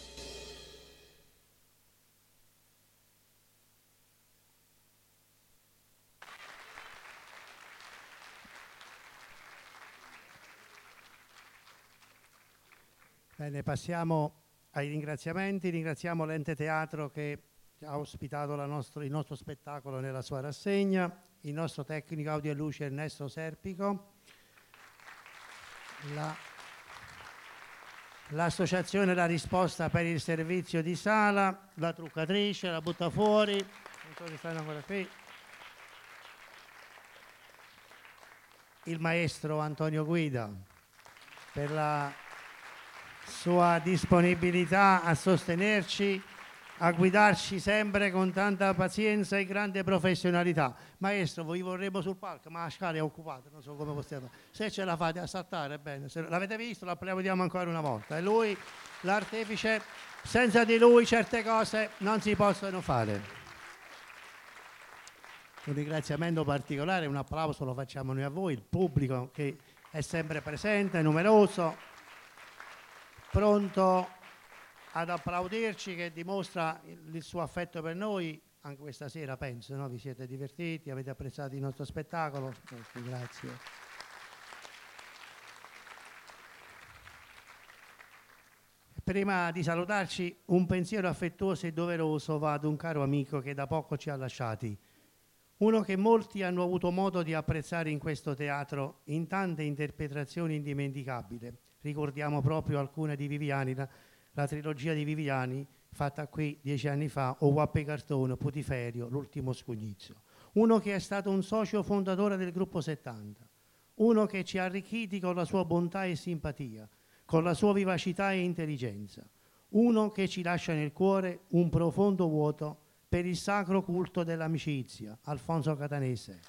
Bene, passiamo ai ringraziamenti. Ringraziamo l'Ente Teatro che ha ospitato il nostro spettacolo nella sua rassegna, il nostro tecnico audio e luce Ernesto Serpico, l'associazione La Risposta per il servizio di sala, la truccatrice, la butta fuori, non so se stanno ancora qui, il maestro Antonio Guida per la sua disponibilità a sostenerci, a guidarci sempre con tanta pazienza e grande professionalità. Maestro, vi vorremmo sul palco, ma la scala è occupata, non so come possiamo fare. Se ce la fate a saltare, bene. Se l'avete visto, lo applaudiamo ancora una volta. È lui l'artefice, senza di lui certe cose non si possono fare. Un ringraziamento particolare, un applauso lo facciamo noi a voi, il pubblico che è sempre presente, numeroso, pronto ad applaudirci, che dimostra il suo affetto per noi anche questa sera, penso, no? Vi siete divertiti, avete apprezzato il nostro spettacolo. Grazie. Prima di salutarci, un pensiero affettuoso e doveroso va ad un caro amico che da poco ci ha lasciati, uno che molti hanno avuto modo di apprezzare in questo teatro in tante interpretazioni indimenticabili. Ricordiamo proprio alcune di Viviani, la trilogia di Viviani fatta qui 10 anni fa, O Guappe Cartone, Putiferio, L'ultimo scugnizio. Uno che è stato un socio fondatore del Gruppo 70, uno che ci ha arricchiti con la sua bontà e simpatia, con la sua vivacità e intelligenza, uno che ci lascia nel cuore un profondo vuoto per il sacro culto dell'amicizia, Alfonso Catanese.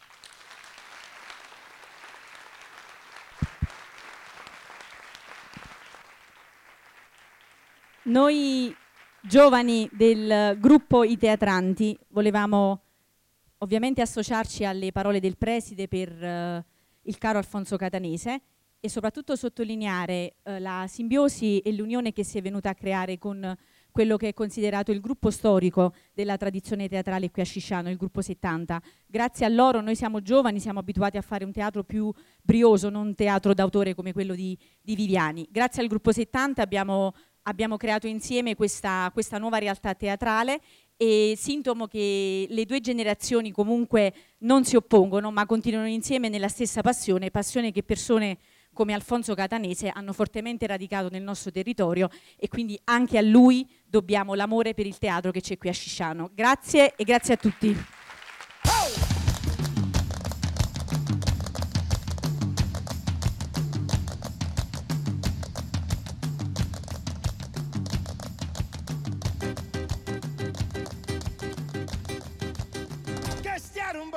Noi giovani del gruppo I Teatranti volevamo ovviamente associarci alle parole del preside per il caro Alfonso Catanese e soprattutto sottolineare la simbiosi e l'unione che si è venuta a creare con quello che è considerato il gruppo storico della tradizione teatrale qui a Scisciano, il gruppo 70. Grazie a loro noi siamo giovani, siamo abituati a fare un teatro più brioso, non un teatro d'autore come quello di Viviani. Grazie al gruppo 70 abbiamo creato insieme questa nuova realtà teatrale e sintomo che le due generazioni comunque non si oppongono ma continuano insieme nella stessa passione che persone come Alfonso Catanese hanno fortemente radicato nel nostro territorio e quindi anche a lui dobbiamo l'amore per il teatro che c'è qui a Scisciano. Grazie e grazie a tutti.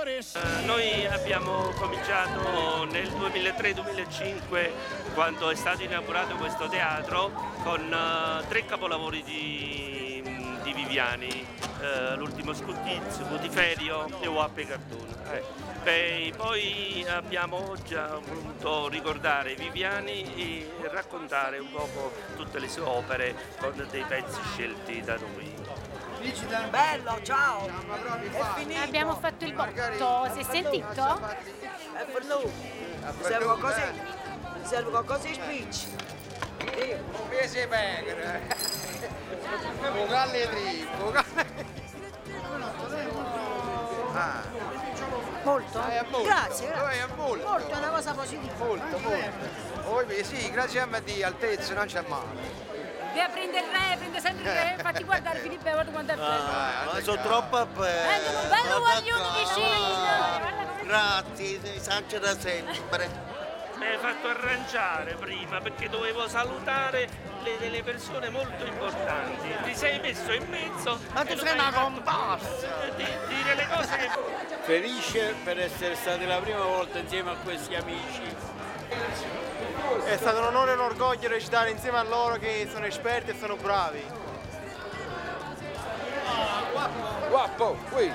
Noi abbiamo cominciato nel 2003-2005, quando è stato inaugurato questo teatro, con 3 capolavori di Viviani, l'ultimo Scuttizio, Putiferio e Wappe Cartoon. Poi abbiamo già voluto ricordare Viviani e raccontare un poco tutte le sue opere con dei pezzi scelti da noi. Bello, ciao! È finito! Abbiamo fatto il botto, si è sentito? È per noi! Mi serve qualcosa? Mi serve qualcosa di spicci! Un mese pecore! Un calle trippo! Molto? Grazie, È molto! Molto, è una cosa positiva! Molto, molto! Sì, grazie a Dio, altezza, non c'è male! Via, prende il re, prende sempre il re, fatti guardare Filippo, guarda quanto è bello. Ma sono troppo Vengono un bello guaglione vicino. Grazie, Sancio da sempre. Mi hai fatto arrangiare prima perché dovevo salutare delle persone molto importanti. Ti sei messo in mezzo. Ma tu sei una comparsa! Dire le cose che... Felice per essere stati la prima volta insieme a questi amici. È stato un onore e un orgoglio recitare insieme a loro che sono esperti e sono bravi. Guappo, qui.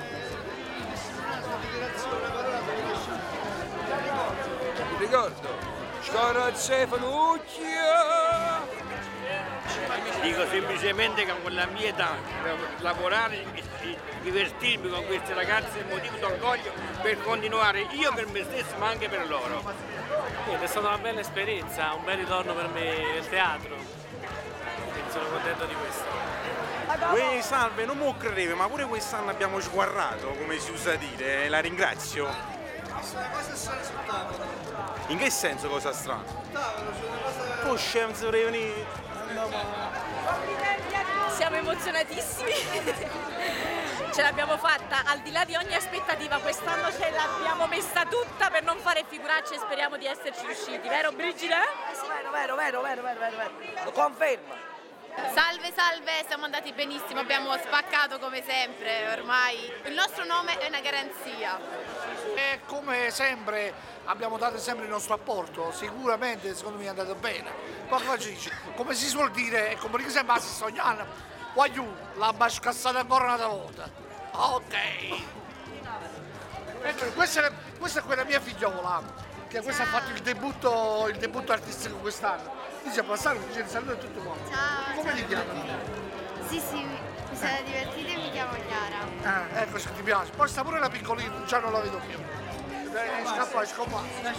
Ti ricordo, Scorazefano Ucchia. Dico semplicemente che con la mia età, per lavorare e divertirmi con questi ragazzi è motivo d'orgoglio per continuare io per me stesso ma anche per loro. È stata una bella esperienza, un bel ritorno per me nel teatro. Quindi sono contento di questo. Uè, salve, non mi credevo, ma pure quest'anno abbiamo sguarrato, come si usa dire, la ringrazio. Cosa strana sul tavolo? In che senso cosa strana? Sul tavolo c'è una cosa... Tu scemo se dovrei venire. Siamo emozionatissimi. Ce l'abbiamo fatta al di là di ogni aspettativa, quest'anno ce l'abbiamo messa tutta per non fare figuracce e speriamo di esserci riusciti, vero Brigida? Vero, lo confermo. Salve, siamo andati benissimo, abbiamo spaccato come sempre, ormai il nostro nome è una garanzia. E come sempre abbiamo dato sempre il nostro apporto, sicuramente secondo me è andato bene. Poi cosa dice? Come si suol dire, e come dice sempre a Sognana, voglio la scassata ancora una volta. Ok. Ecco, questa è quella mia figliola, che questa ha fatto il debutto artistico quest'anno. Dice passare un giro di saluto a tutto quanto. Ciao. Come ti chiami? Sì, mi sono divertita e mi chiamo Chiara. Ecco se ti piace. Poi sta pure la piccolina, già non la vedo più. È scomparsa.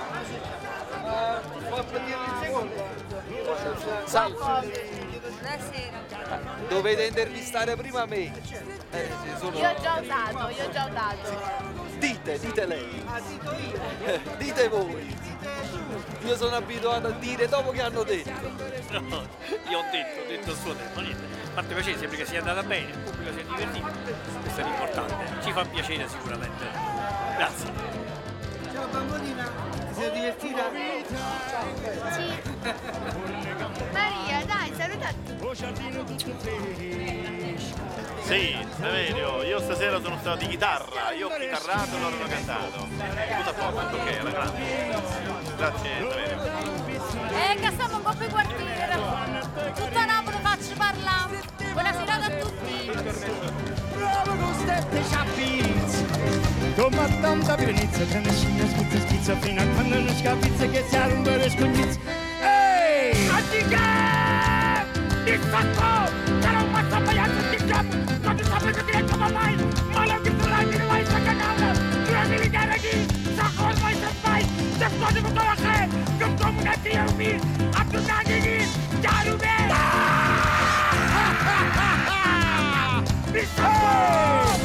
Posso dirvi il secondo? Salve. Buonasera. Dovete intervistare prima me. Io ho già usato. Dite lei. Dito io. Dite voi. Io sono abituato a dire dopo che hanno detto. No, io ho detto il suo tempo, niente. A parte piacere, sempre che sia andata bene, il pubblico si è divertito, questo è l'importante. Ci fa piacere sicuramente. Grazie. Ciao bambolina, ti sei divertita? Sì. Maria, dai, saluta Sì, Saverio, io stasera sono stato di chitarra, io ho chitarrato e loro hanno cantato. Tutto a posto, tutto ok, alla grande. Grazie Saverio. Che stiamo un po' più quartiere. Tutta Napoli faccio parlare. Buona serata a tutti. Bravo con stette ciappiz. Come tanta violenza, che nessuno schizza fino a quando non scapizza che si arrumba le scognizze. Ehi! Anziché! Il sacco! C'era un mazzo appagliato di gioco! Non ti sapevo diretto ma mai! Ma l'ho visto là di mai sta cagata! Io mi richiamo chi! Sacco ormai se fai! Se fate con la che! Non come una tia mi! A tu nati di! Chiaro me! Il sacco!